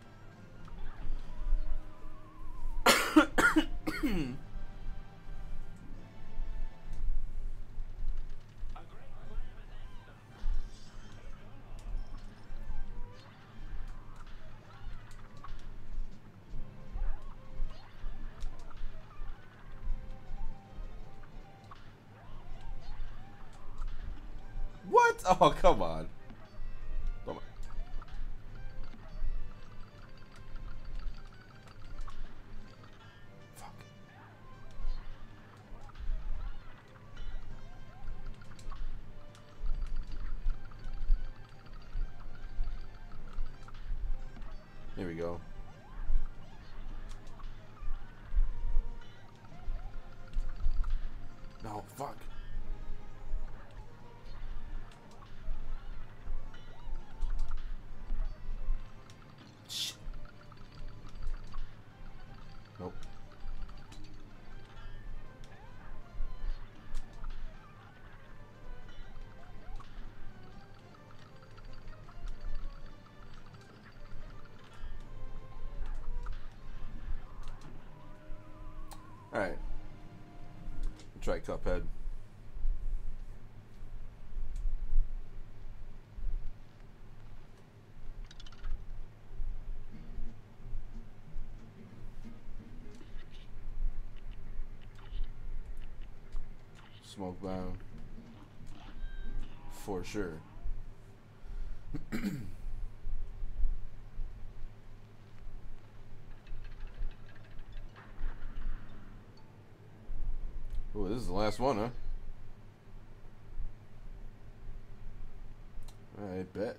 What? Oh, come on. Come on. Fuck. Here we go. No, fuck. Shit. Nope. All right. Try Cuphead. Smoke bomb. For sure. Oh, this is the last one, huh? I bet.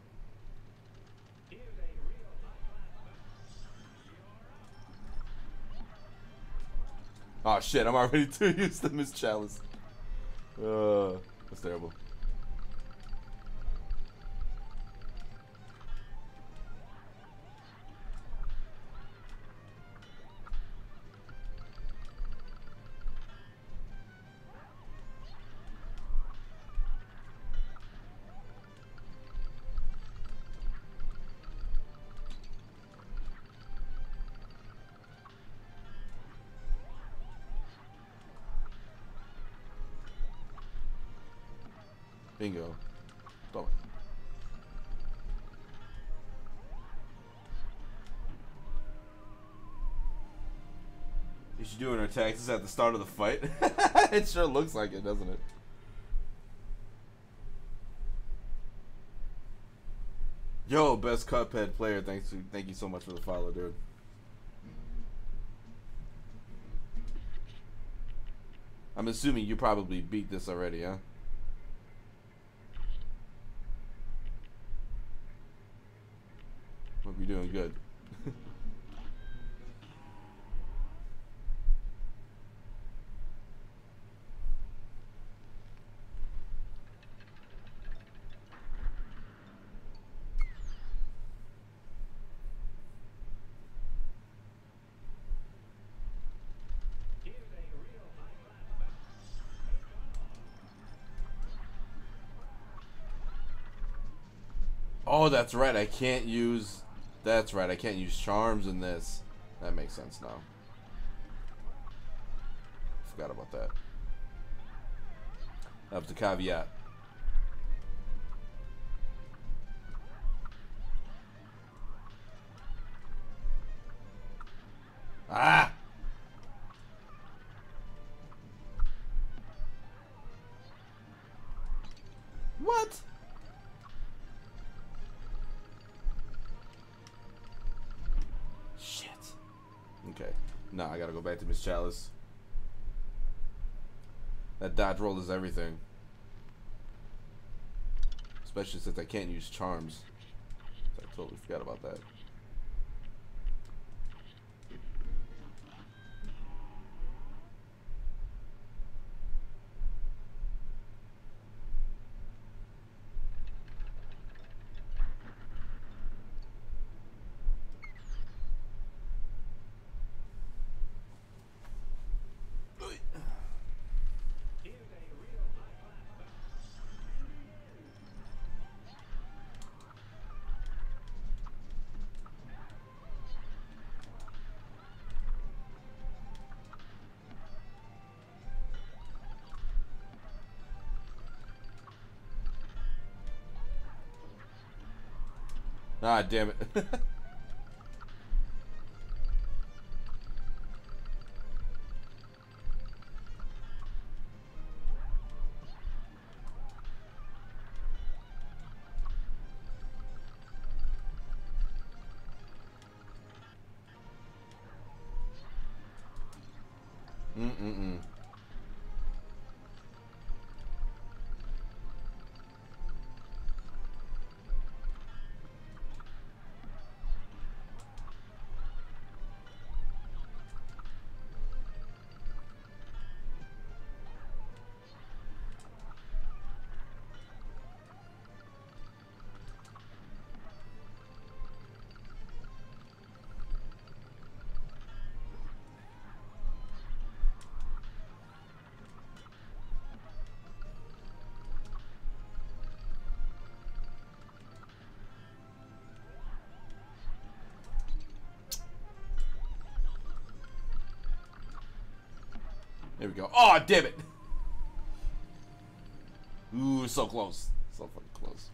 Oh shit, I'm already too used to Miss Chalice. Uh, that's terrible. Bingo. Toma. Is she doing her taxes at the start of the fight? It sure looks like it, doesn't it? Yo, best Cuphead player. Thanks, to, thank you so much for the follow, dude. I'm assuming you probably beat this already, huh? You're doing good. Oh, that's right. I can't use... That's right. I can't use charms in this. That makes sense now. Forgot about that. That was the caveat. Ah! What? Shit. Okay. Nah, I gotta go back to Miss Chalice. That dodge roll is everything. Especially since I can't use charms. So I totally forgot about that. Ah, damn it. Mm-mm-mm. There we go. Oh, damn it. Ooh, so close. So fucking close.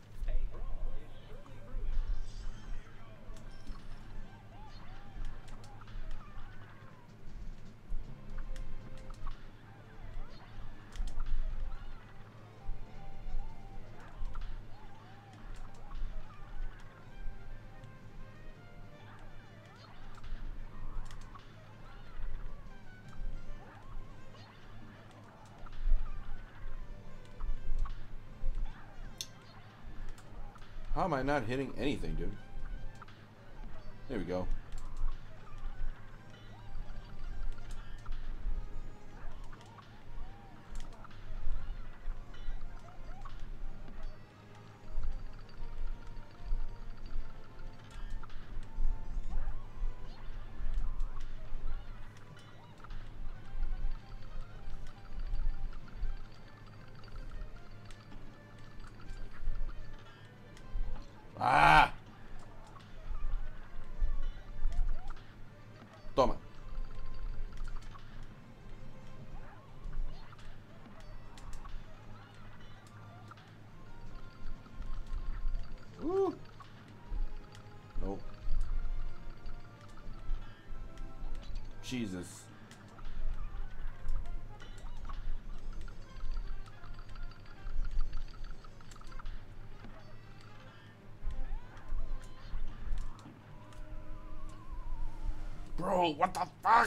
How am I not hitting anything, dude? There we go. Ah! Toma. Woo! Nope. Jesus. Bro, what the fuck?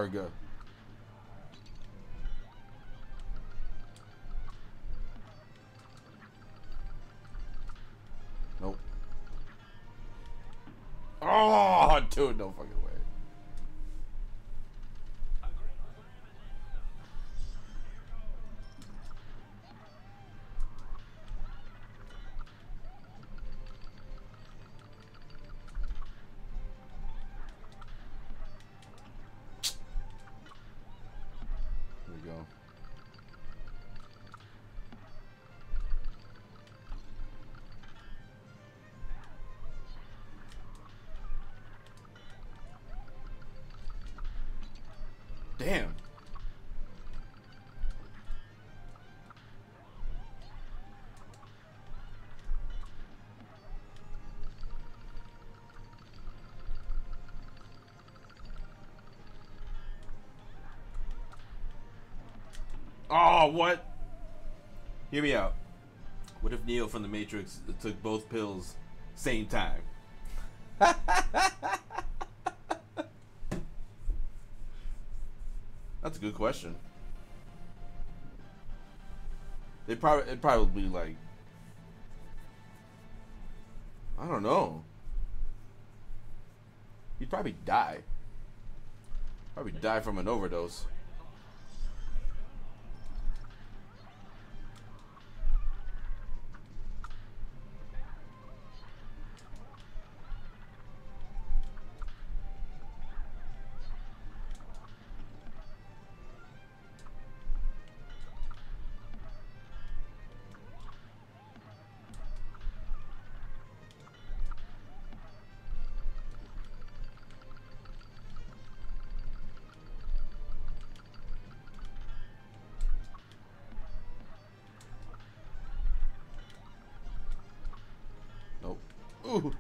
Arga. Nope. Oh, dude, no fucking way. There we go. Damn. Oh, what? Hear me out. What if Neo from the Matrix took both pills same time? That's a good question. They probably it'd probably be like, I don't know. He'd probably die. Probably die from an overdose. Nope. Ooh.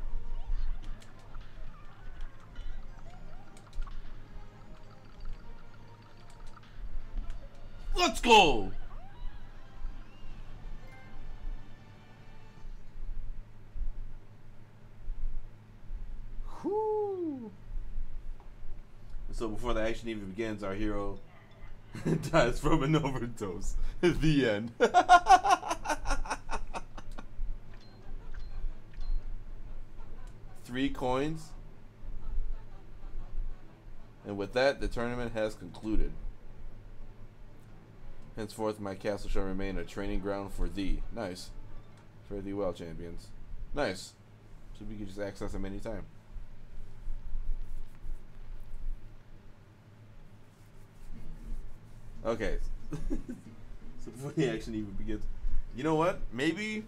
Let's go. Whew. So before the action even begins, our hero dies from an overdose. The end. Three coins. And with that, the tournament has concluded. Henceforth, my castle shall remain a training ground for thee. Nice. Fare thee well, champions. Nice. So we can just access them anytime. Okay. So before the action even begins, you know what? Maybe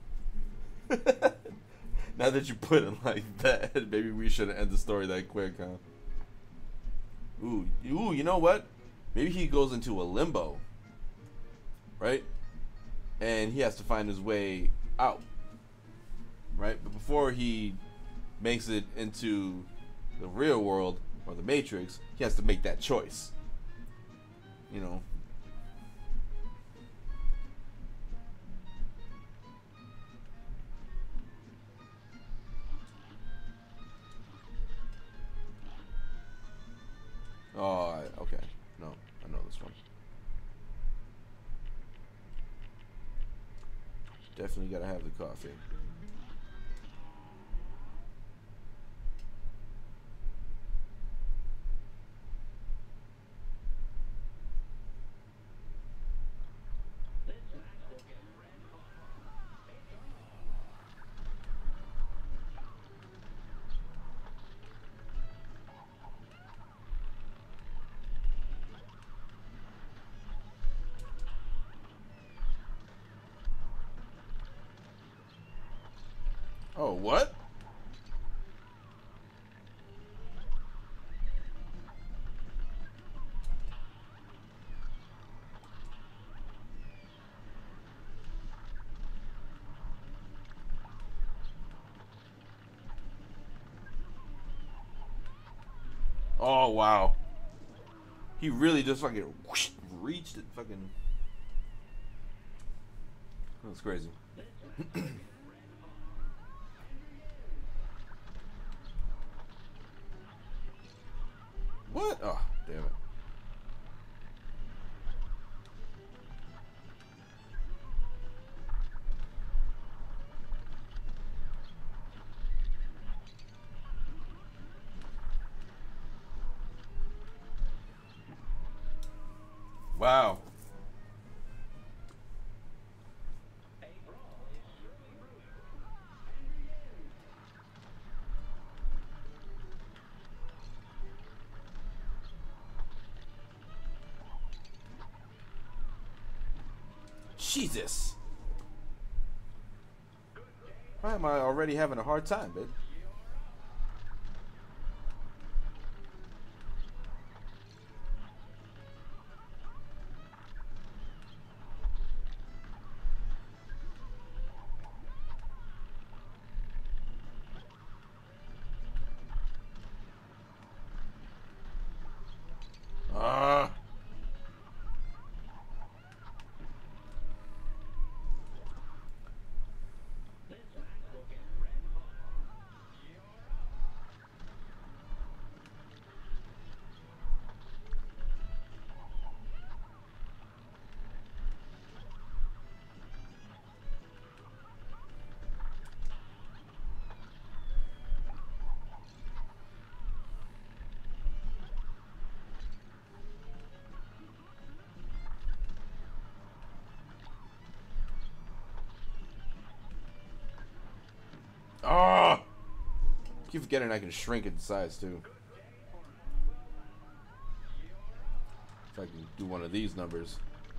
now that you put it like that, maybe we shouldn't end the story that quick, huh? Ooh, ooh, you know what? Maybe he goes into a limbo, right? And he has to find his way out, right? But before he makes it into the real world or the Matrix, he has to make that choice. You know. Oh, okay. No, I know this one. Definitely gotta have the coffee. Oh, what? Oh, wow. He really just fucking whoosh, reached it. Fucking. That's crazy. What? Oh, damn it. Wow. Jesus. Why am I already having a hard time, babe? Ah. Oh! Keep forgetting I can shrink in size too. If I can do one of these numbers.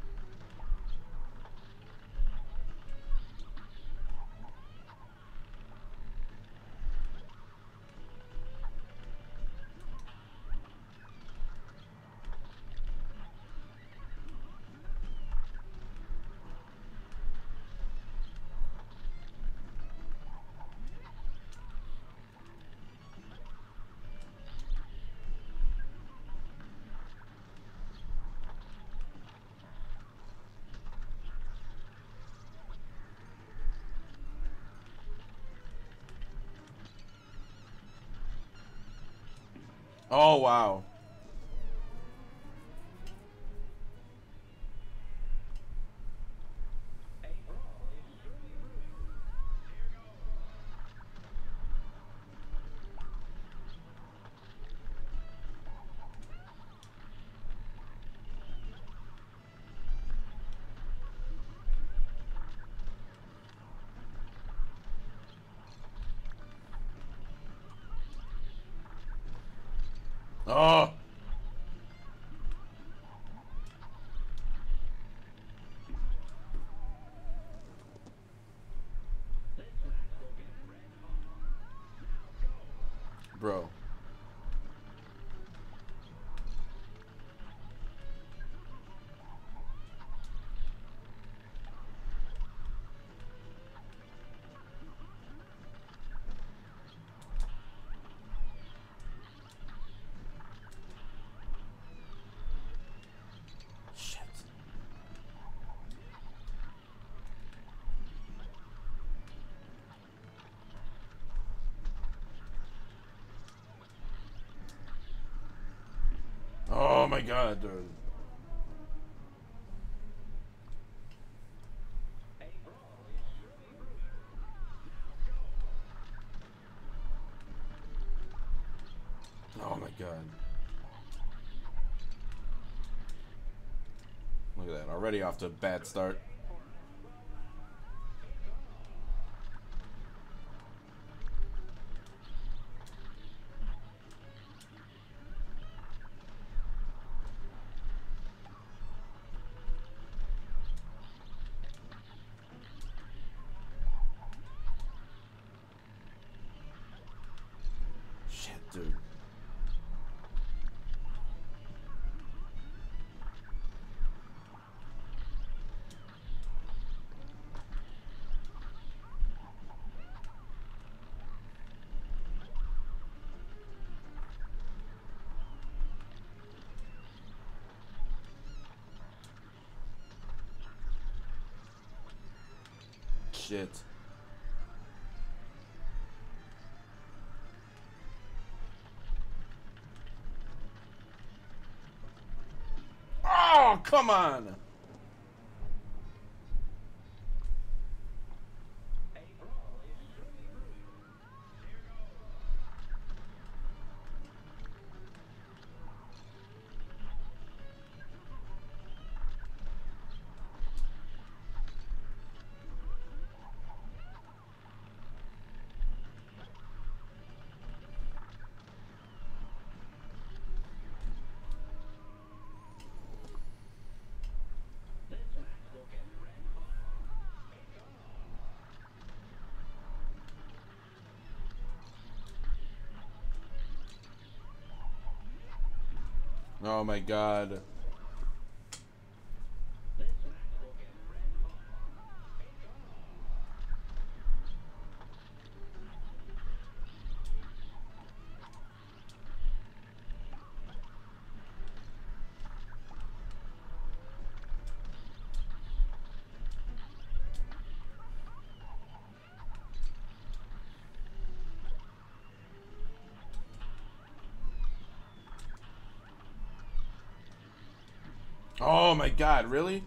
Oh, wow. Oh. Bro. Shit. Oh my god, dude. Oh my god. Look at that. Already off to a bad start. Shit, dude. Shit. Oh, come on. Oh my god. Oh my god, really?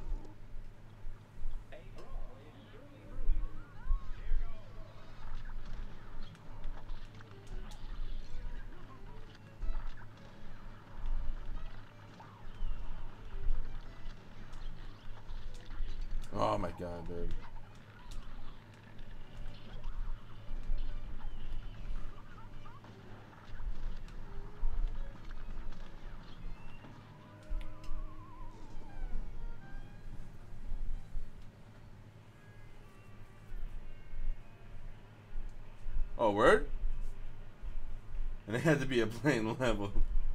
Oh my god, dude. Oh, word? And it had to be a plain level.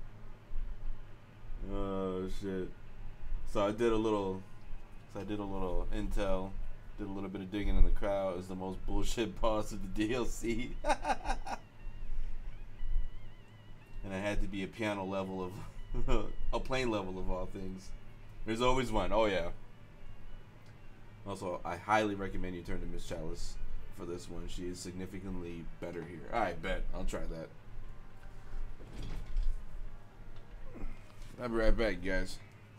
Oh shit. So I did a little so I did a little intel, did a little bit of digging in the crowd. Is the most bullshit boss of the D L C. And it had to be a piano level of a plain level of all things. There's always one. Oh yeah. Also, I highly recommend you turn to Miss Chalice for this one. She is significantly better here. I bet. I'll try that. I'll be right back, guys.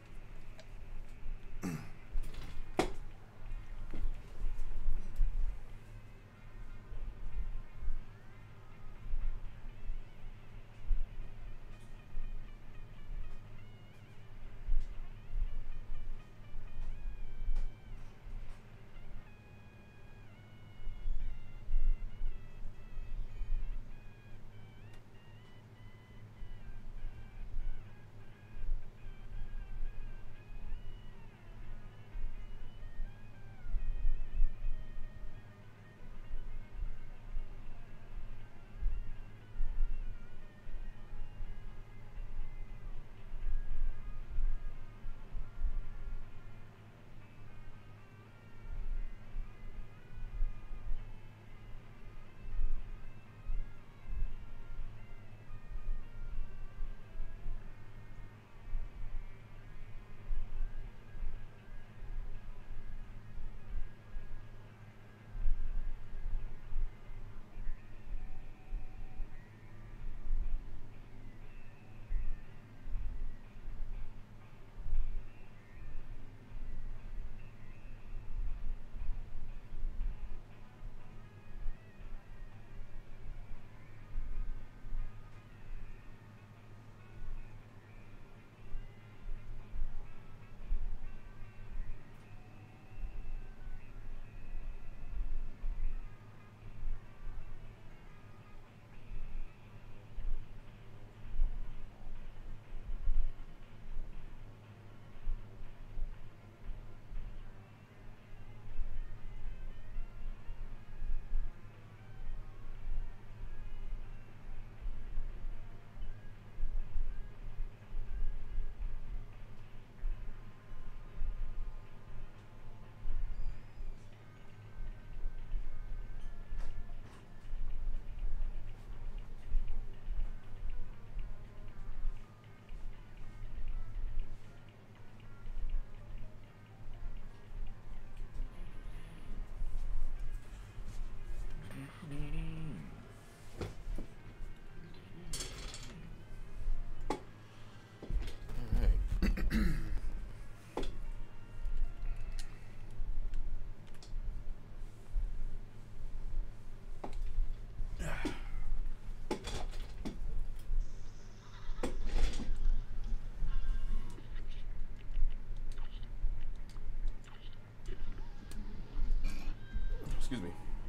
Excuse me.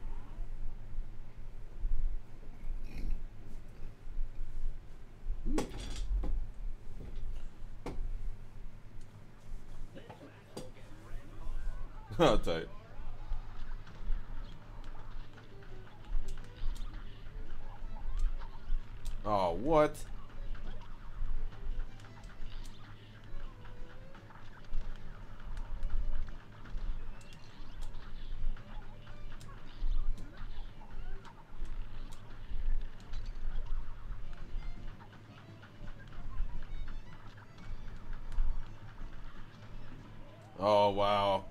Oh, tight. Oh, what? Oh, wow.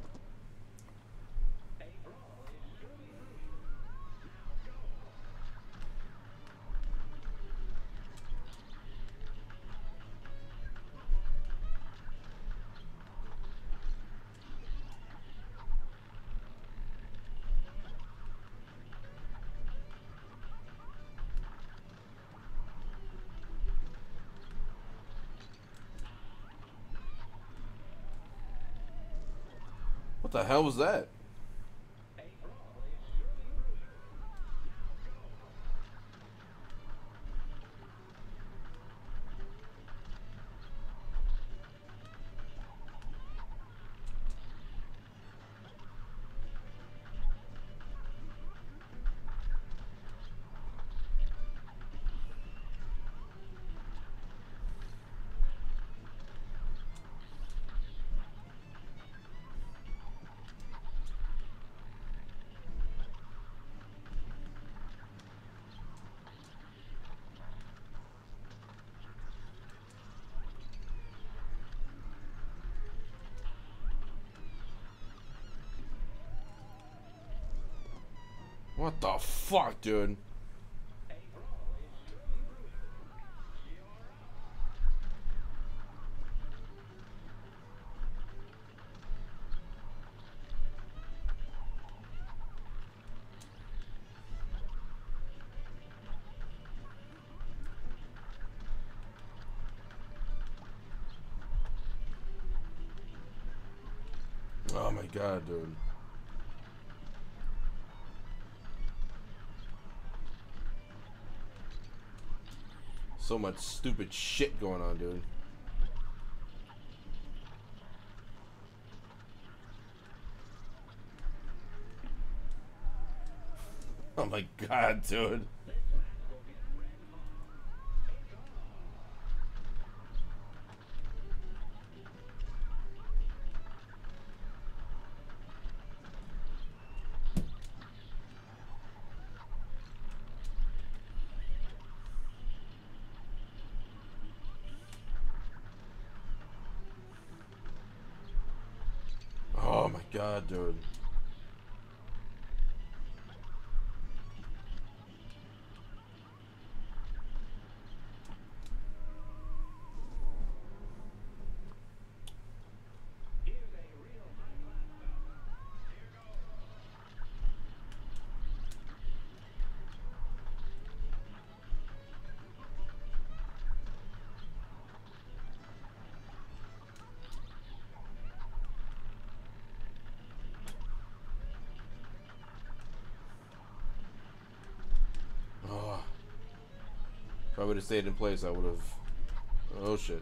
What the hell was that? What the fuck, dude? Oh my god, dude. So much stupid shit going on, dude. Oh my god, dude. Oh my god, dude. Oh. If I would have stayed in place, I would have... Oh shit.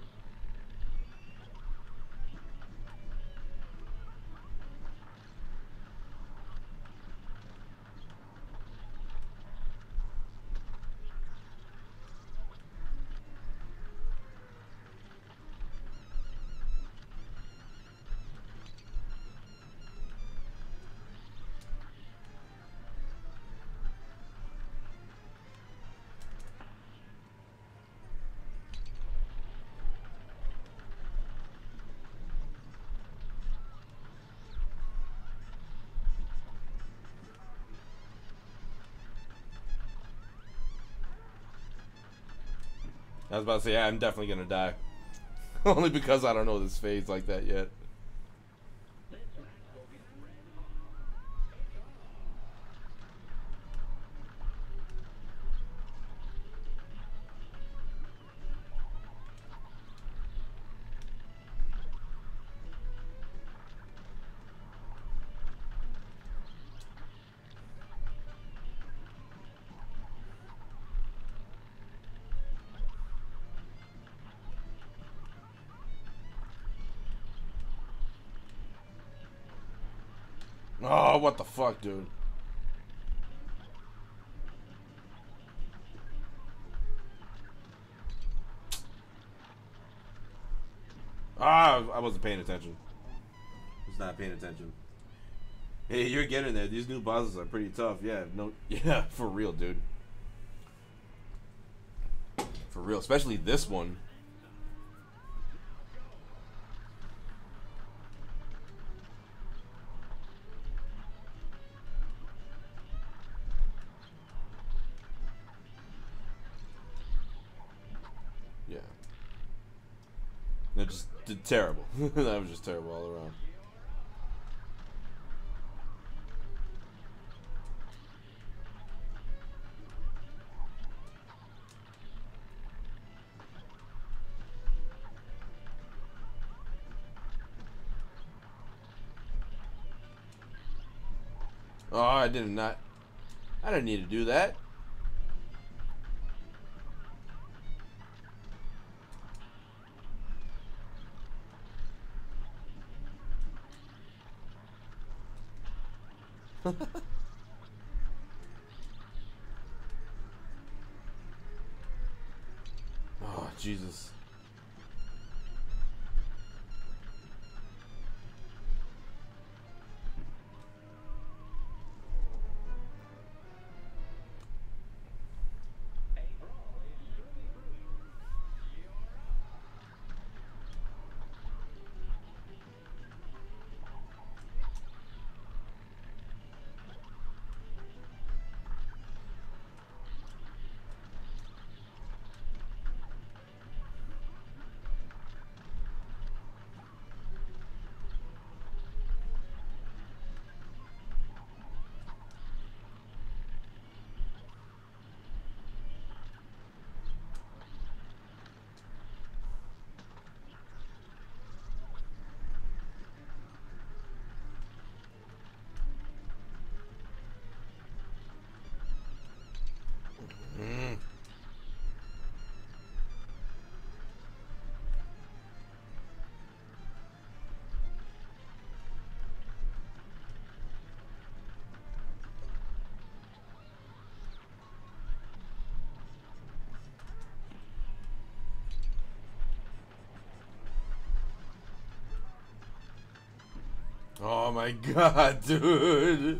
I was about to say, yeah, I'm definitely gonna die. Only because I don't know this phase like that yet. Oh, what the fuck, dude? Ah, I wasn't paying attention. I was not paying attention. Hey, you're getting there. These new bosses are pretty tough. Yeah, no, yeah, for real, dude. For real, especially this one. was just d- terrible. That was just terrible all around. Oh, I did not. I didn't need to do that. Oh, Jesus. Mm. Oh my God, dude.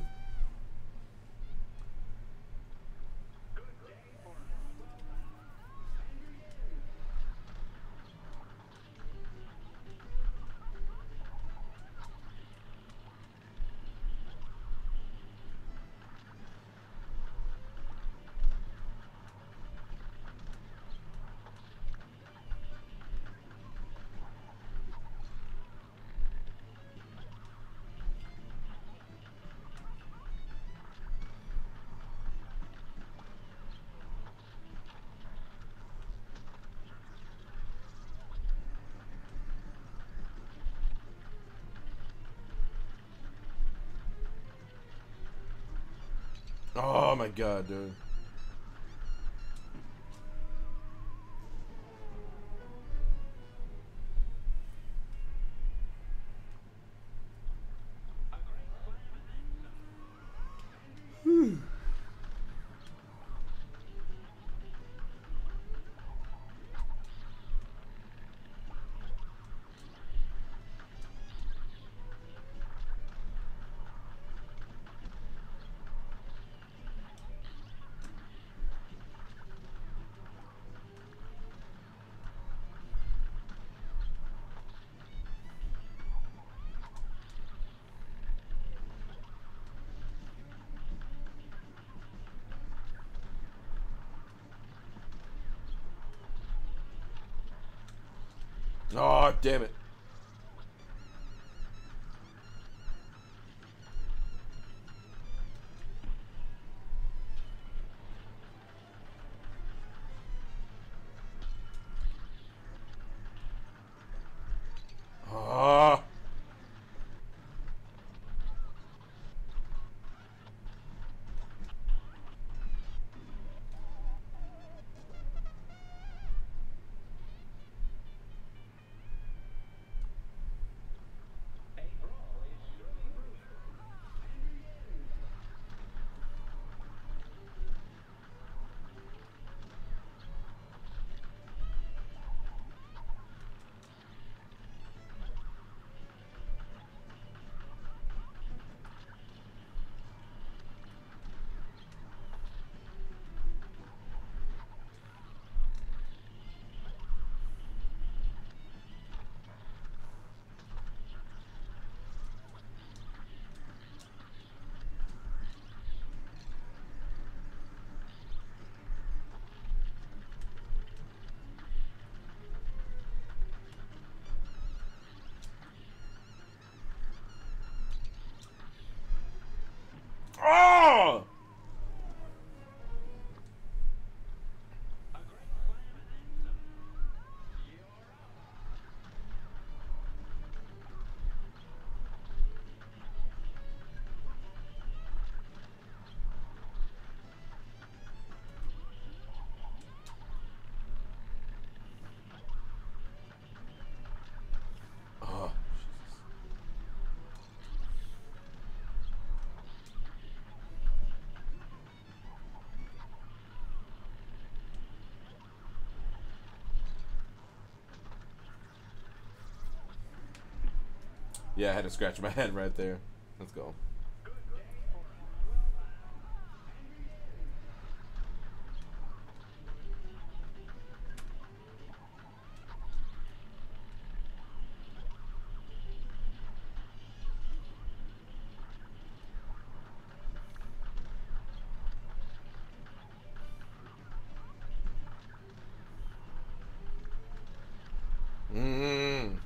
Oh my God, dude. Oh, damn it. Oh. Yeah, I had to scratch my head right there. Let's go. Mmm.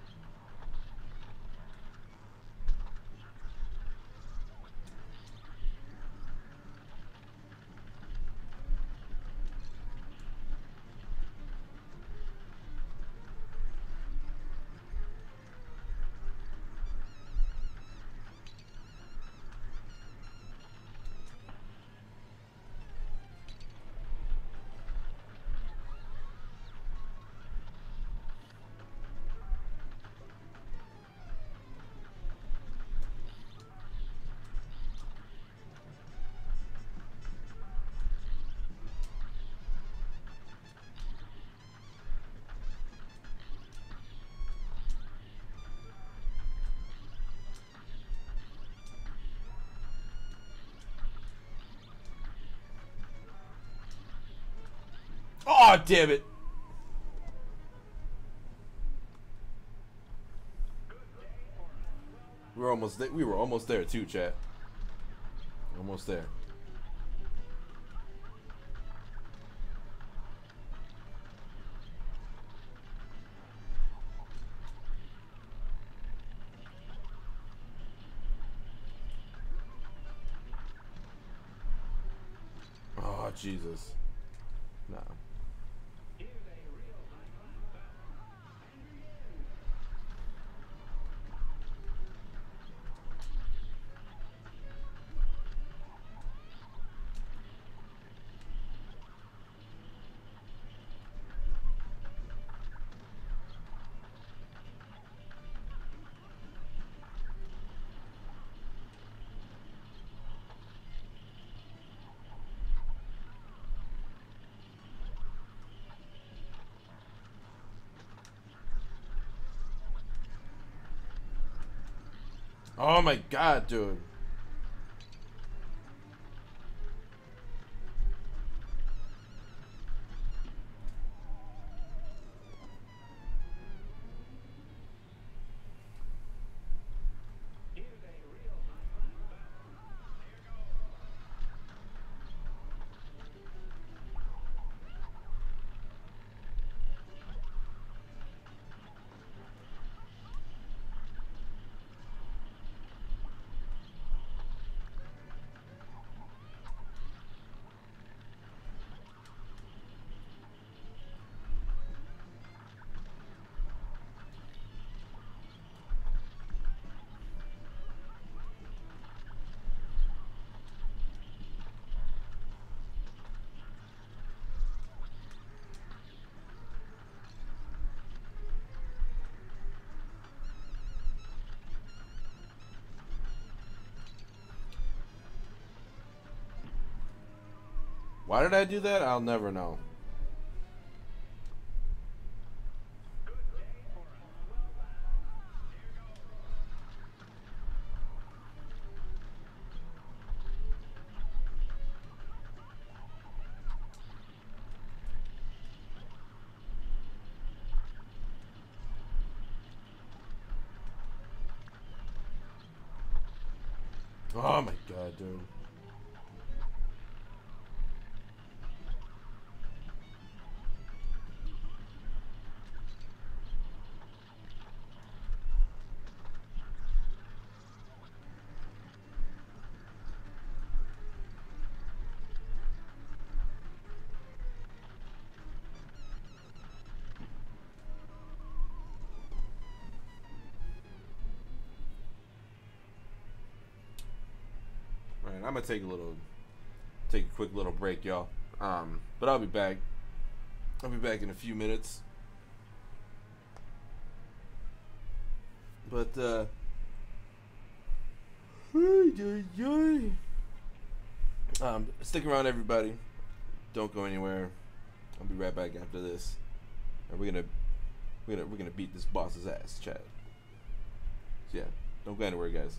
Oh, damn it. We were almost there. We were almost there too, chat. Almost there. Oh, Jesus. Nah. Oh my God, dude. Why did I do that? I'll never know. Oh my God, dude. All right, I'm gonna take a little, take a quick little break, y'all. Um, but I'll be back. I'll be back in a few minutes. But uh, um, stick around, everybody. Don't go anywhere. I'll be right back after this. And we're gonna, we're gonna, we're gonna beat this boss's ass, chat. yeah, don't go anywhere, guys.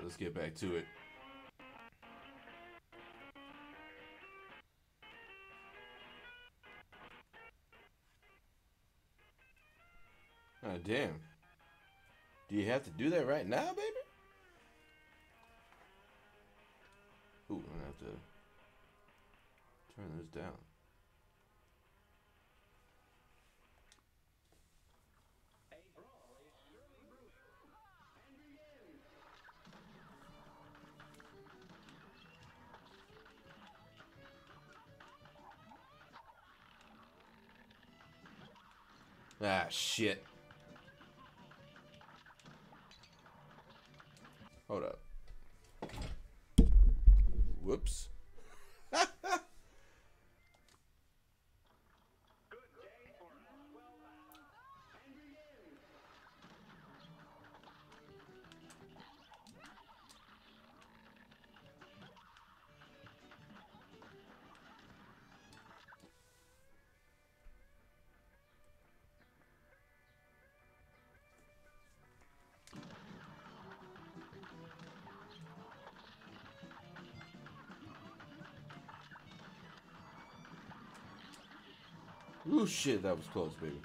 let's get back to it. Oh, damn. Do you have to do that right now, baby? Ooh, I'm gonna have to turn this down. Ah, shit. Hold up. Whoops. Ooh, shit, that was close, baby.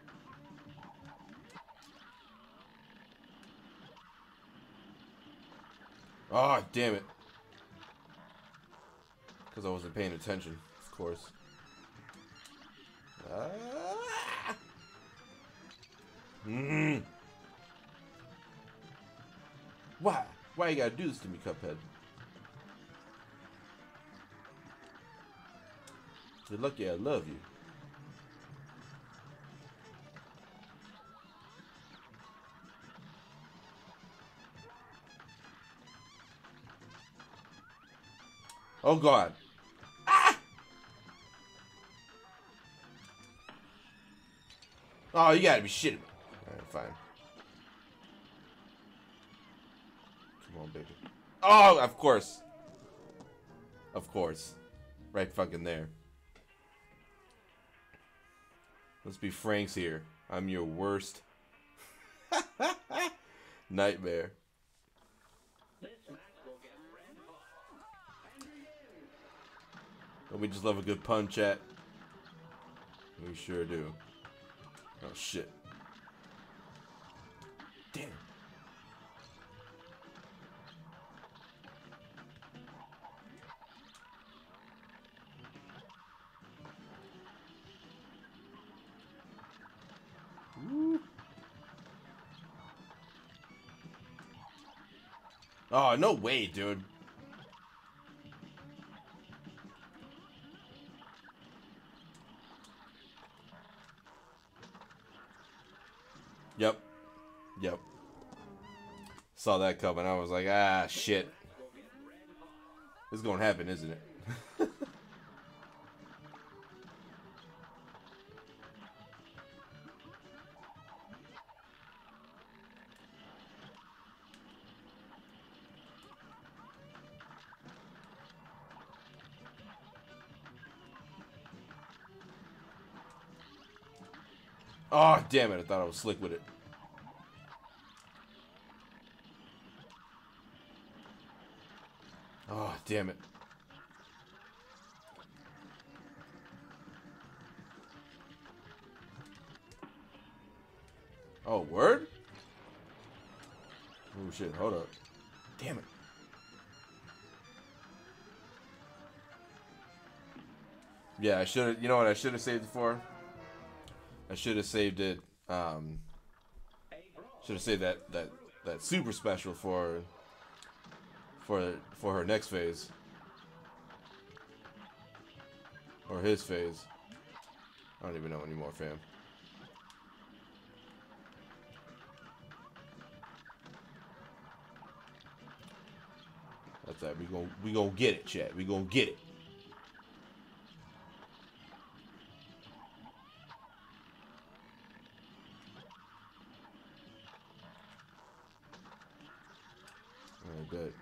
Oh, damn it. Because I wasn't paying attention, of course. Ah. Mm. Why? Why you gotta do this to me, Cuphead? You're lucky I love you. Oh, God. Ah! Oh, you gotta be shitting me. Alright, fine. Come on, baby. Oh, of course. Of course. Right fucking there. Let's be franks here. I'm your worst nightmare. Don't we just love a good pun, chat? We sure do. Oh, shit. Damn. Woo. Oh, no way, dude. Yep. Yep. Saw that coming. I was like, ah, shit. This is gonna happen, isn't it? Oh, damn it. I thought I was slick with it. Oh, damn it. Oh, word? Oh, shit. Hold up. Damn it. Yeah, I should have. You know what I should have saved it for? I should have saved it. Um, should have saved that that that super special for for for her next phase or his phase. I don't even know anymore, fam. That's that. We gon' we gonna get it, chat. We gonna get it. Alright, good.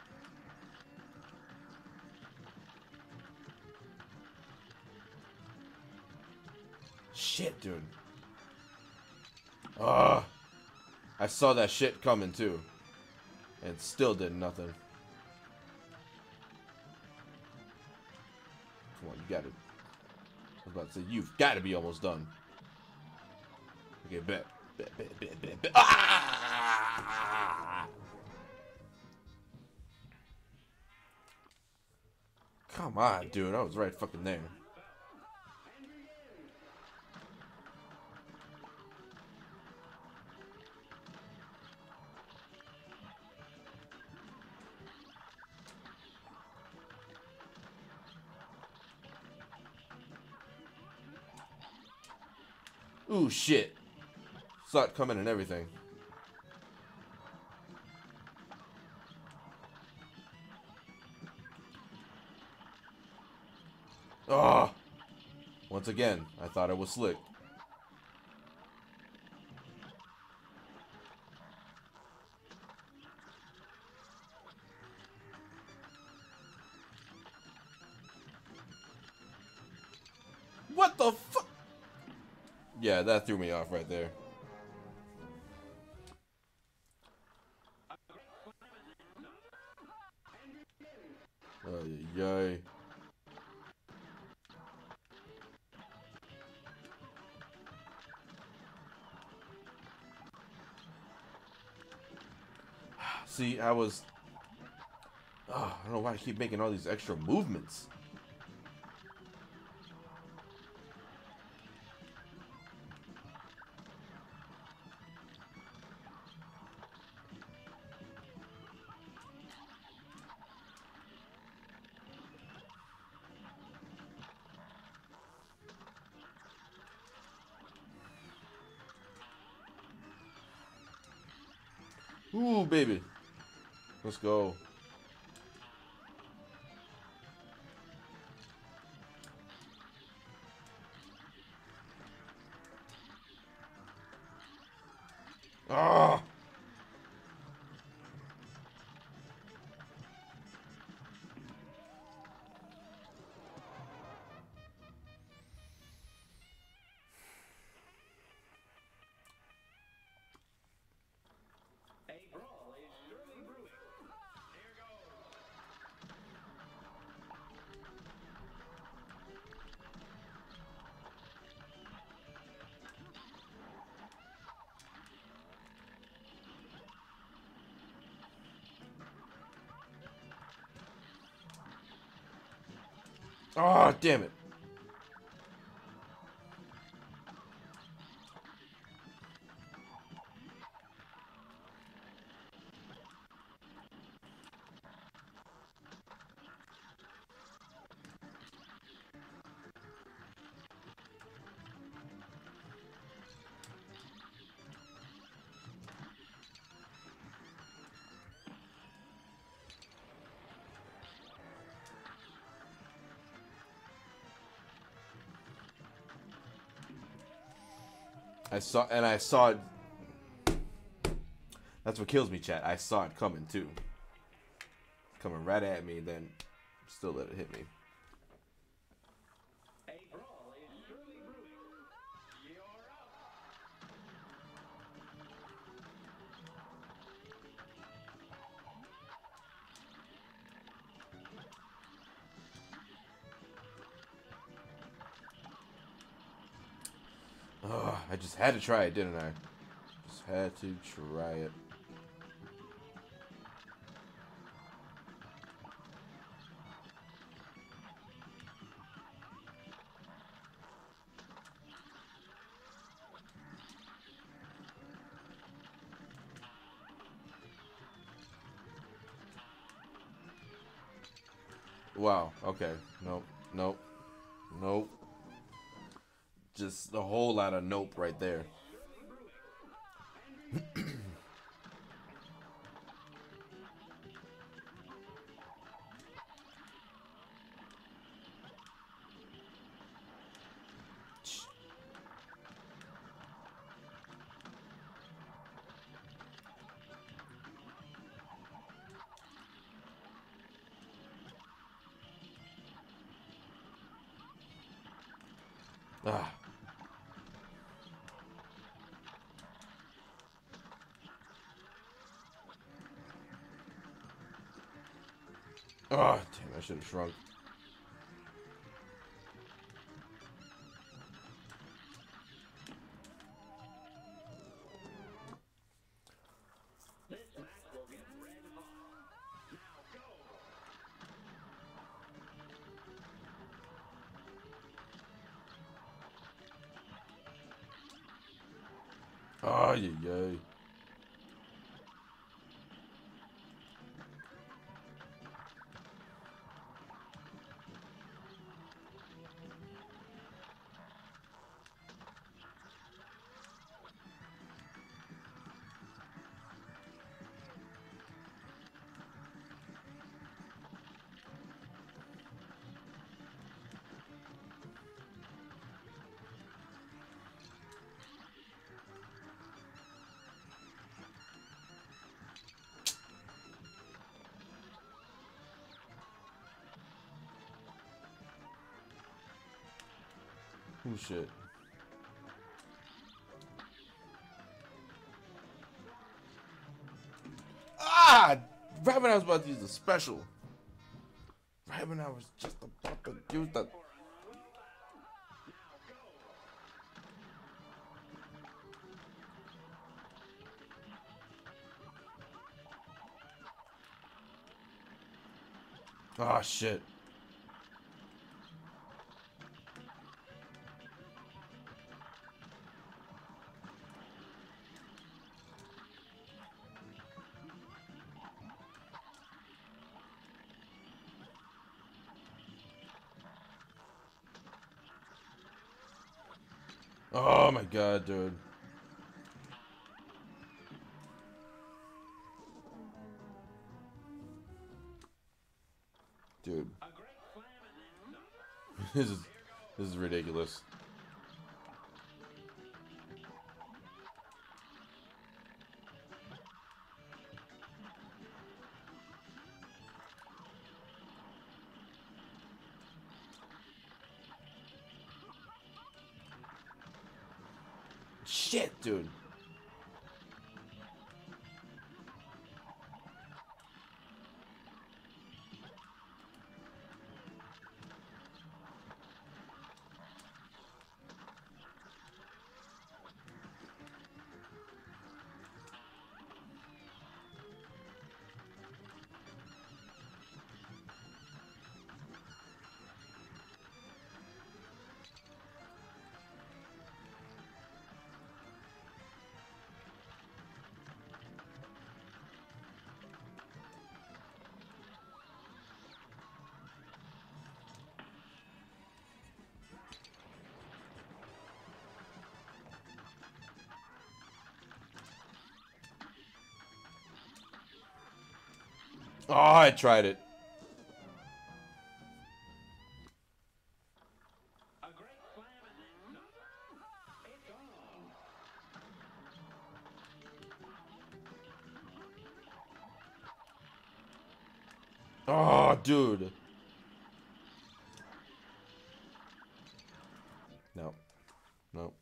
Shit, dude. Ah, I saw that shit coming too. And still did nothing. Come on, you got it. I was about to say, you've got to be almost done. Okay, bet. Bet, bet, bet, bet, bet. Ah! Come on, dude. I was right fucking there. Ooh, shit. Saw it coming and everything. Oh! Once again, I thought it was slick. What the fuck? Yeah, that threw me off right there. Oh, yay. See, I was... Oh, I don't know why I keep making all these extra movements. Ooh, baby. Let's go. Ah! Oh, damn it. I saw, and I saw it. That's what kills me, chat. I saw it coming, too. Coming right at me, then still let it hit me. Oh, I just had to try it, didn't I? Just had to try it. Wow, okay. Nope, nope, nope. Just a whole lot of nope right there. Ah. Oh, damn, I should have shrunk. Oh, yeah, yeah. Oh, shit. Ah! Right when I was about to use the special. Right when I was just about to use the... Ah, shit. Oh my god, dude. Dude. This is this is ridiculous. Shit, dude. Oh, I tried it. Oh, dude. No. No.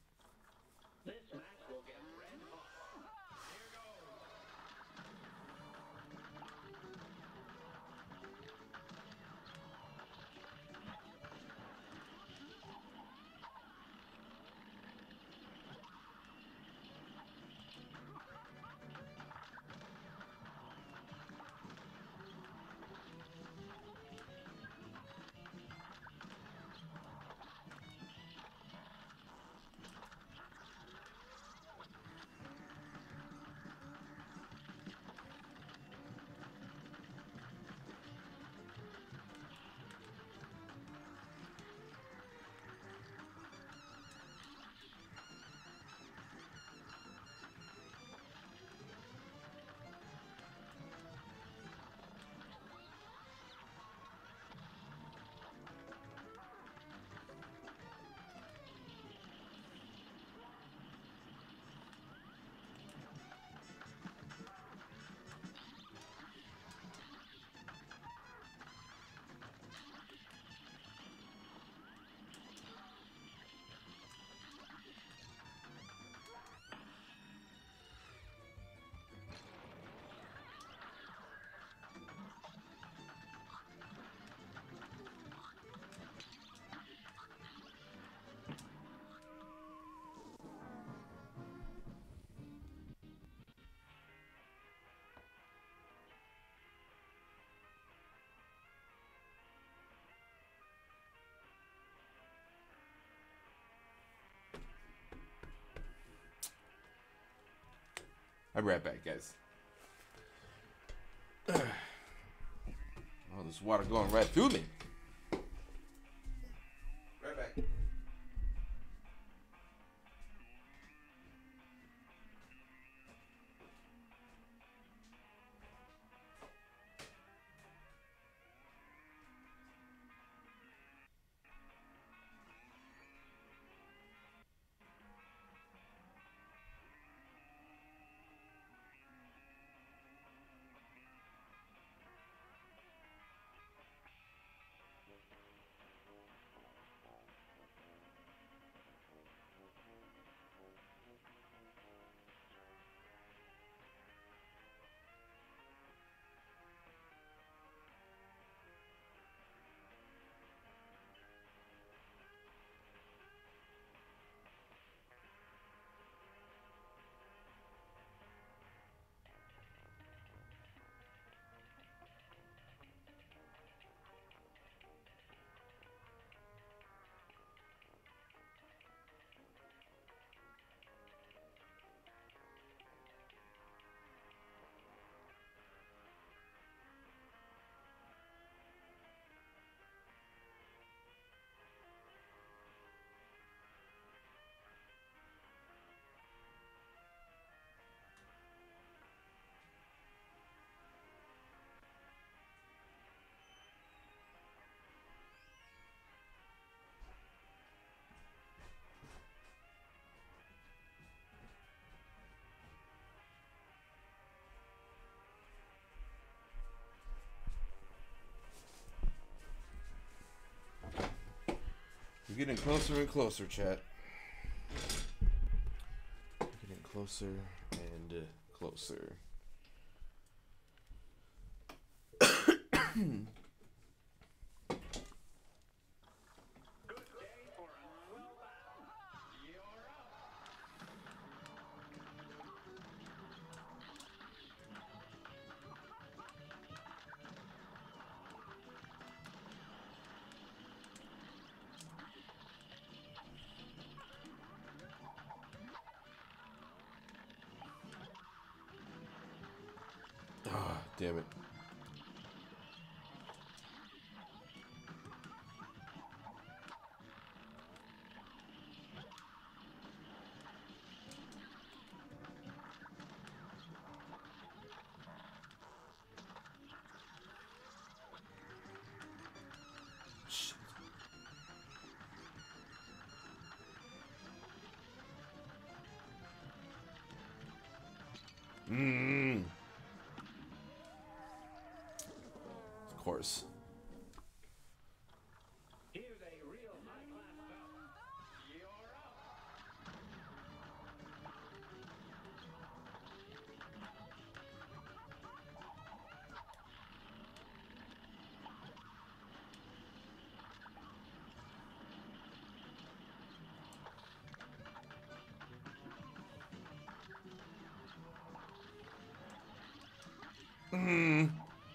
I'll be right back, guys. Oh, there's water going right through me. Right back. We're getting closer and closer, chat. We're getting closer and uh, closer. Ah, damn it. Shit. Mm. Of course. Here's a real high-class bout. You're up. Mm.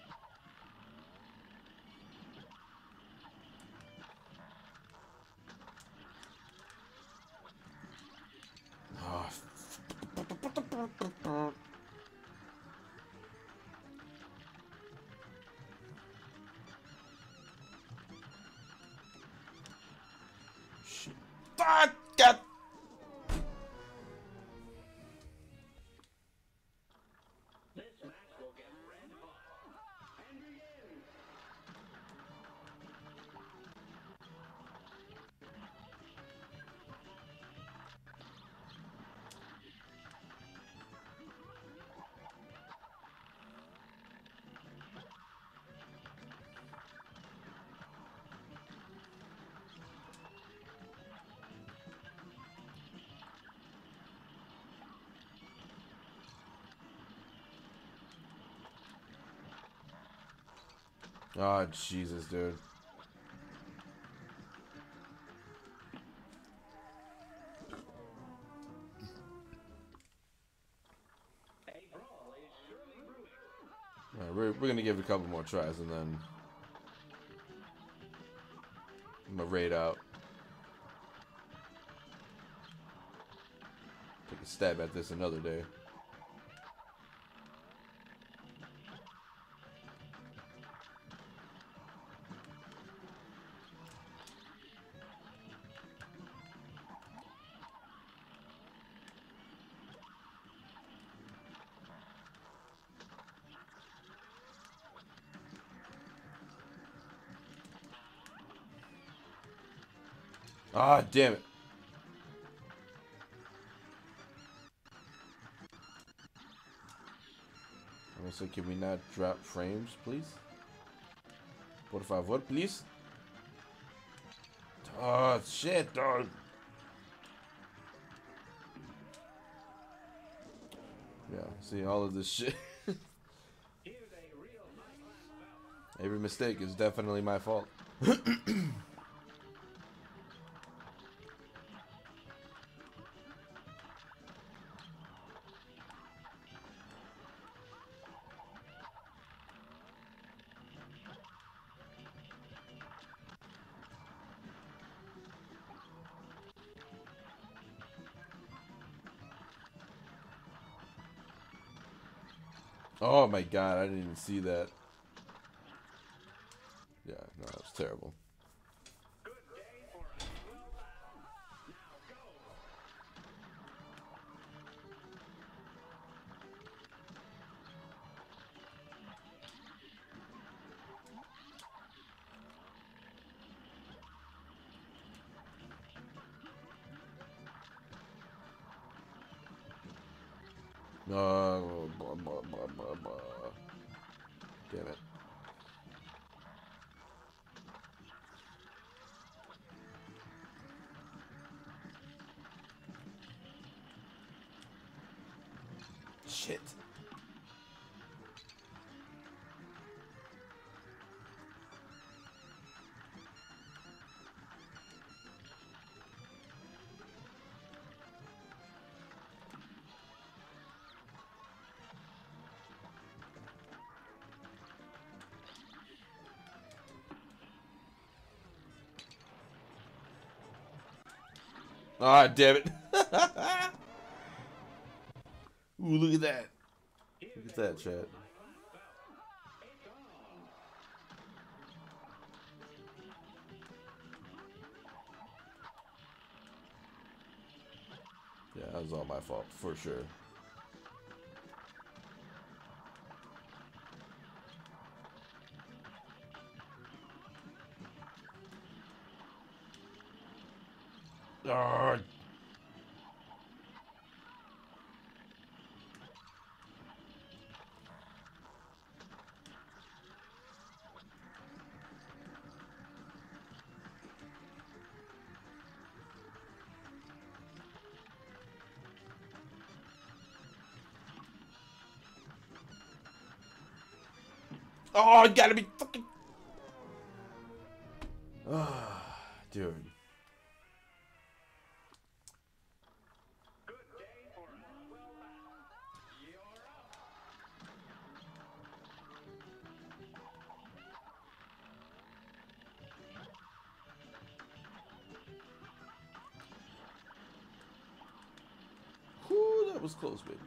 Oh. Shit. Ah, God. This match will get red hot. And begin. Oh, Jesus, dude. A brawl is surely brewing. All right, we're, we're going to give it a couple more tries and then I'm going to raid out. Take a stab at this another day. Ah, damn it. I'm gonna say, can we not drop frames, please? Por favor, please. Oh, shit, dog. Yeah, see, all of this shit. Every mistake is definitely my fault. Oh my god, I didn't even see that. Yeah, no, that was terrible. Good day for us. Well done. Now go. No, blah, blah, blah, blah, blah. Damn it. Shit. Ah, damn it. Ooh, look at that. Look at that, chat. Yeah, that was all my fault, for sure. Ah. Oh, you gotta be fucking. Ah, dude. Good day for us. Well done. You're up. Whew, that was close, baby.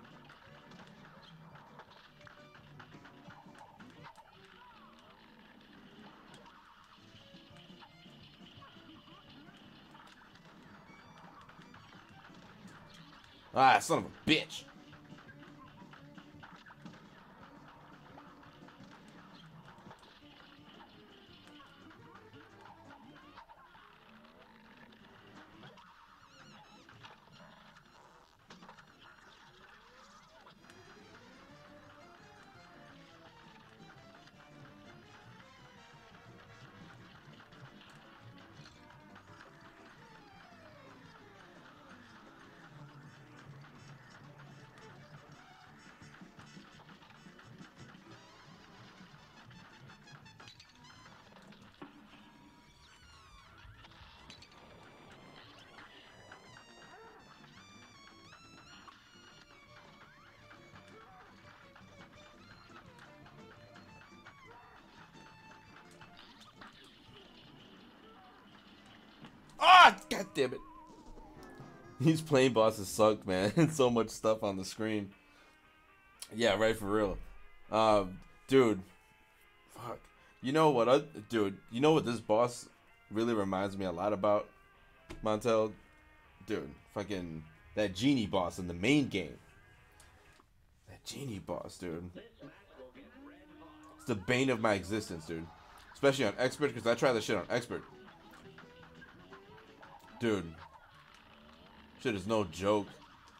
Ah, son of a bitch. Ah, god damn it. These plane bosses suck, man. So much stuff on the screen. Yeah, right, for real. Um, dude. Fuck. You know what, I, dude? You know what this boss really reminds me a lot about, Montel? Dude, fucking that genie boss in the main game. That genie boss, dude. It's the bane of my existence, dude. Especially on expert, because I try this shit on expert. Dude. Shit is no joke.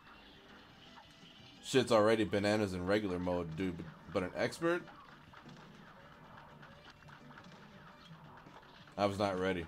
Shit's already bananas in regular mode, dude. But, but an expert? I was not ready.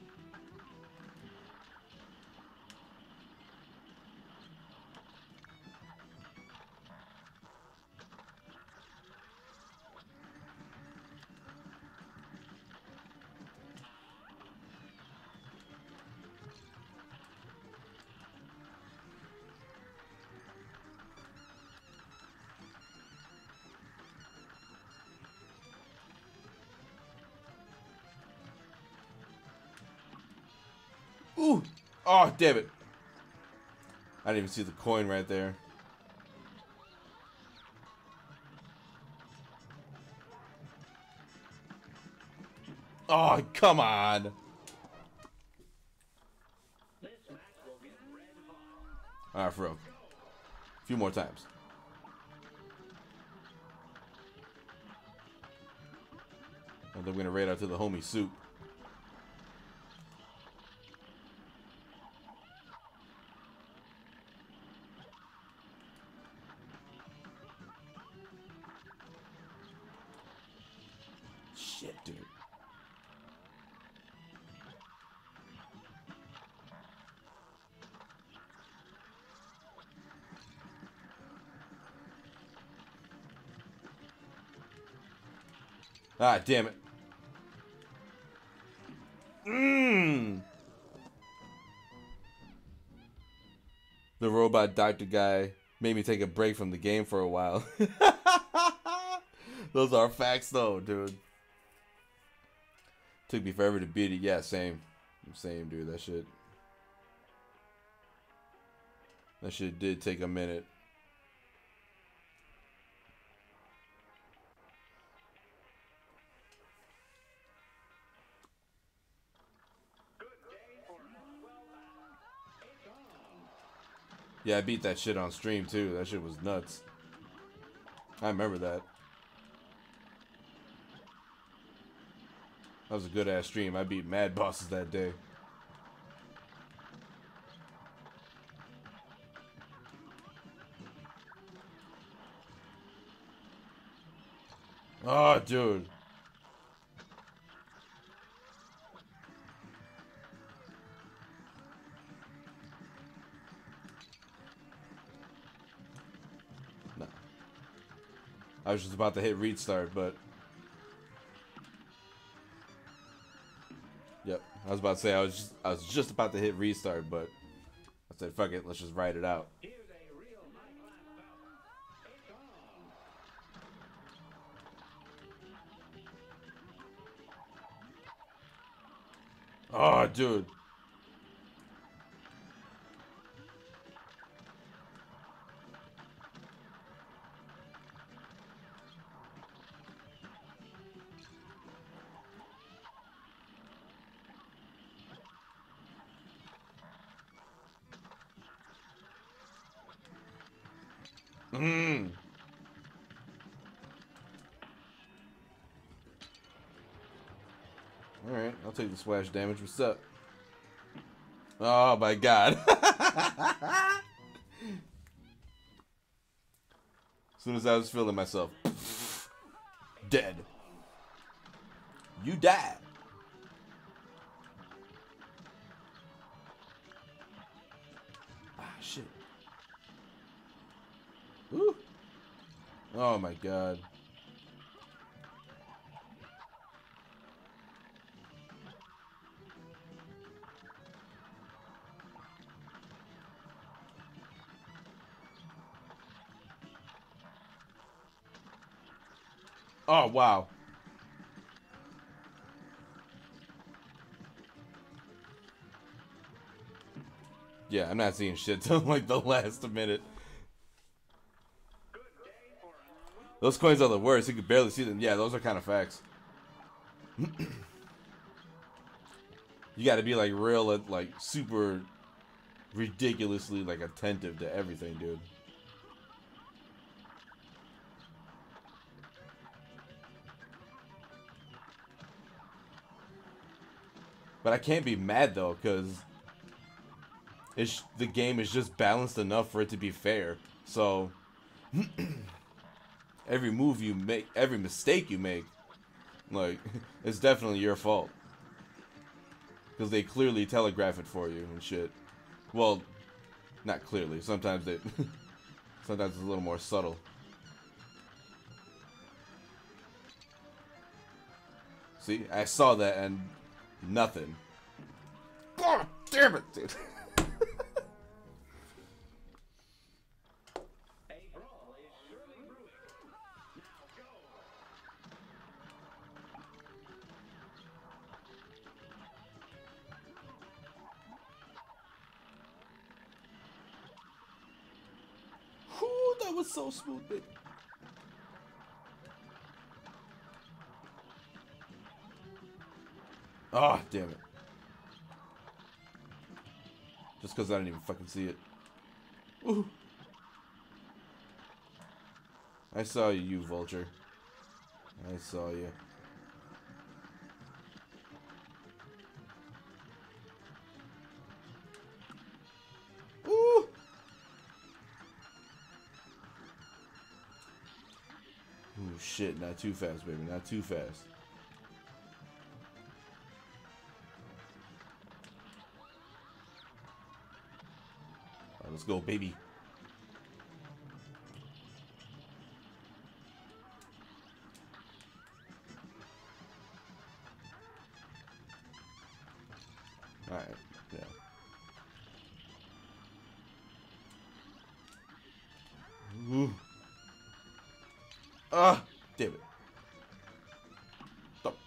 Ooh! Oh, damn it. I didn't even see the coin right there. Oh, come on. Alright, for real. A few more times. And then we're gonna raid out to the homie Soup. Shit, dude. Ah, damn it. Mmm. The robot doctor guy made me take a break from the game for a while. Those are facts, though, dude. Took me forever to beat it. Yeah, same. Same, dude. That shit. That shit did take a minute. Yeah, I beat that shit on stream too. That shit was nuts. I remember that. That was a good ass stream. I beat mad bosses that day. Oh, dude. No. I was just about to hit restart, but... Yep. I was about to say I was just I was just about to hit restart, but I said fuck it, let's just ride it out. Oh, dude. Mmm. Alright, I'll take the splash damage. What's up? Oh my god. As soon as I was feeling myself. Dead. You died. Ah, shit. Woo. Oh my god. Oh, wow. Yeah, I'm not seeing shit till like the last minute. Those coins are the worst. You could barely see them. Yeah, those are kind of facts. You got to be like real, like super ridiculously like attentive to everything, dude. But I can't be mad though, because It's the game is just balanced enough for it to be fair. So every move you make, every mistake you make, like, it's definitely your fault. Because they clearly telegraph it for you and shit. Well, not clearly. Sometimes they, sometimes it's a little more subtle. See, I saw that and nothing. God damn it, dude. A brawl is surely brewing. Now go. Whew, that was so smooth, baby. Ah, oh, damn it. Just because I didn't even fucking see it. Ooh. I saw you, you vulture. I saw you. Ooh. Ooh, shit. Not too fast, baby. Not too fast. All right, let's go, baby. Alright, yeah. Ooh. Ah, damn it. Stop.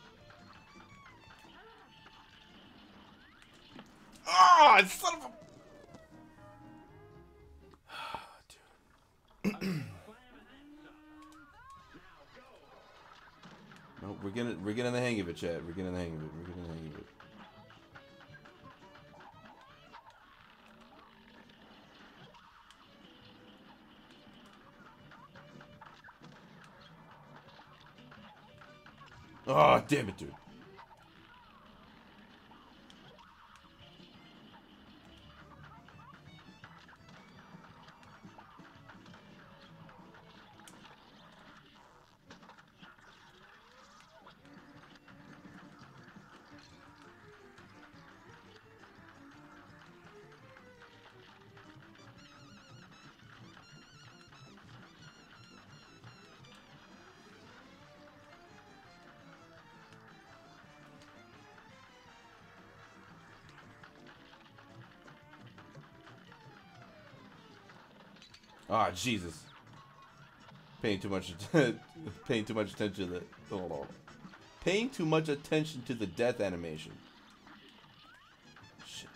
Ah, son of a... Dude. No, we're getting we're getting the hang of it, Chad. We're getting the hang of it. We're getting the hang of it. Oh, damn it, dude. Ah, Jesus. Paying too much paying too much attention to the oh, paying too much attention to the death animation. Shit.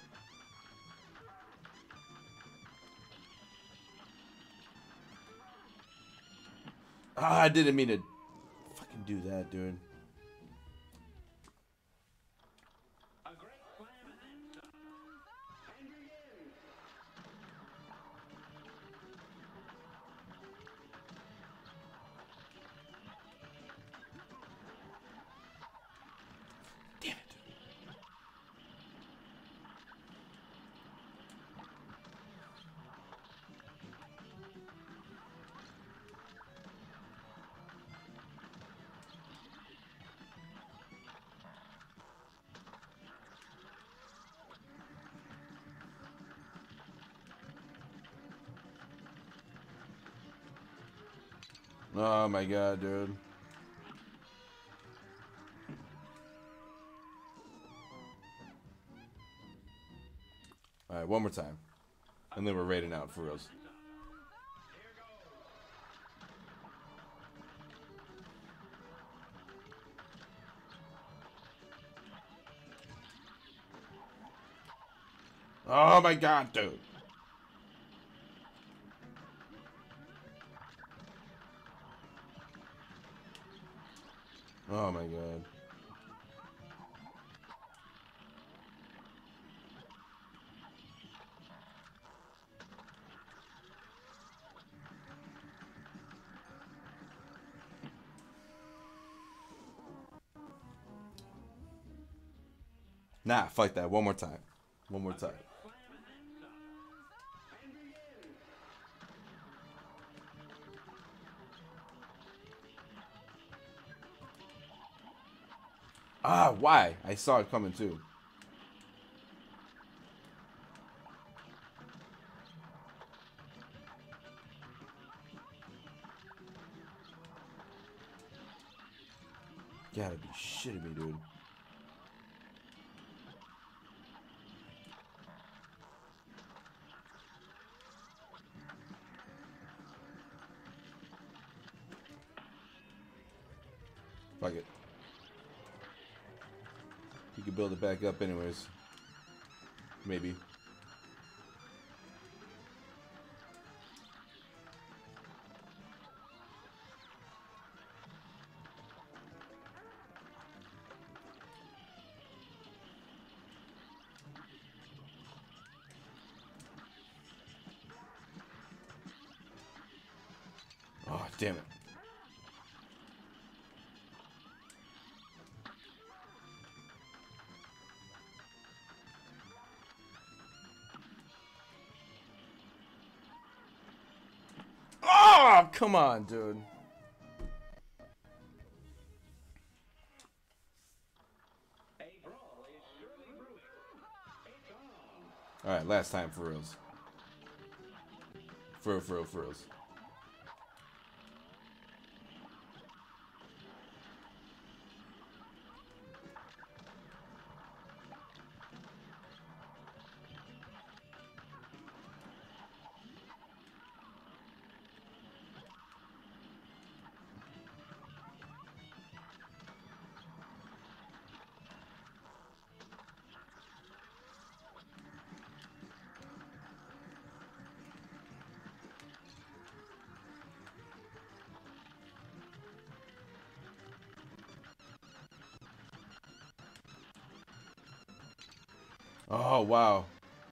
Ah, I didn't mean to fucking do that, dude. A great slam and stop. And begin. Damn it. Oh my god, dude. Alright, one more time. And then we're raiding out for reals. Oh my god, dude. Oh my god. Nah, fuck that. One more time. One more time. Ah, why? I saw it coming too. You gotta be shitting me, dude. Fuck it. You can build it back up anyways. Maybe. Oh, damn it. Oh, come on, dude. A brawl is surely brewing. It's on. Alright, last time for reals. For real, for real, for reals. Oh, wow.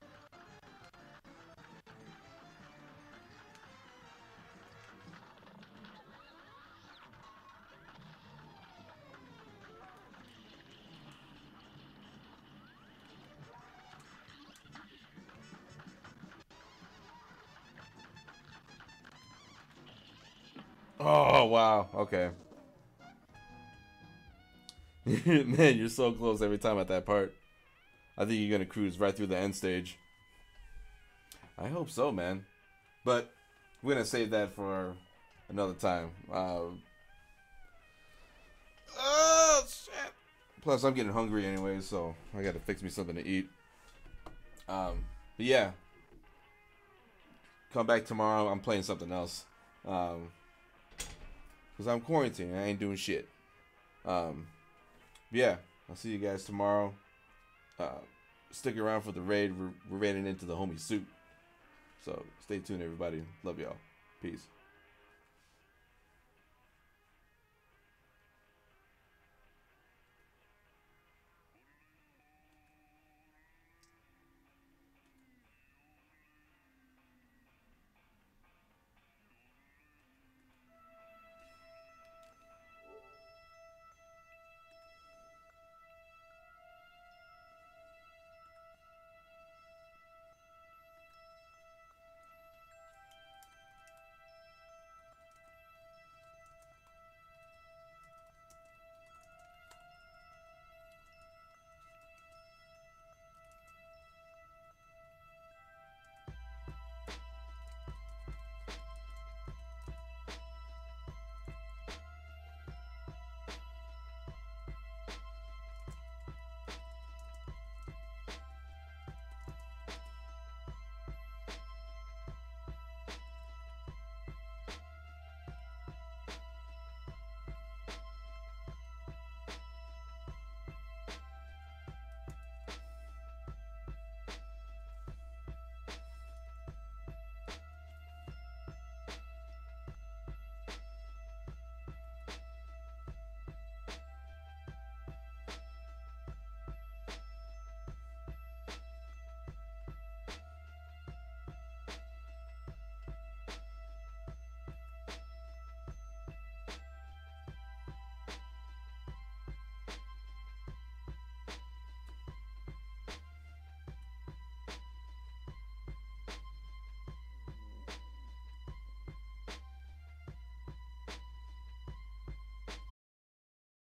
Oh, wow. Okay. Man, you're so close every time at that part. I think you're going to cruise right through the end stage. I hope so, man. But we're going to save that for another time. Uh, oh, shit. Plus, I'm getting hungry anyway, so I got to fix me something to eat. Um, but yeah. Come back tomorrow. I'm playing something else. Um, because I'm quarantined. I ain't doing shit. Um, but yeah. I'll see you guys tomorrow. Uh, stick around for the raid. We're, we're raiding into the homie suit. So stay tuned, everybody. Love y'all. Peace.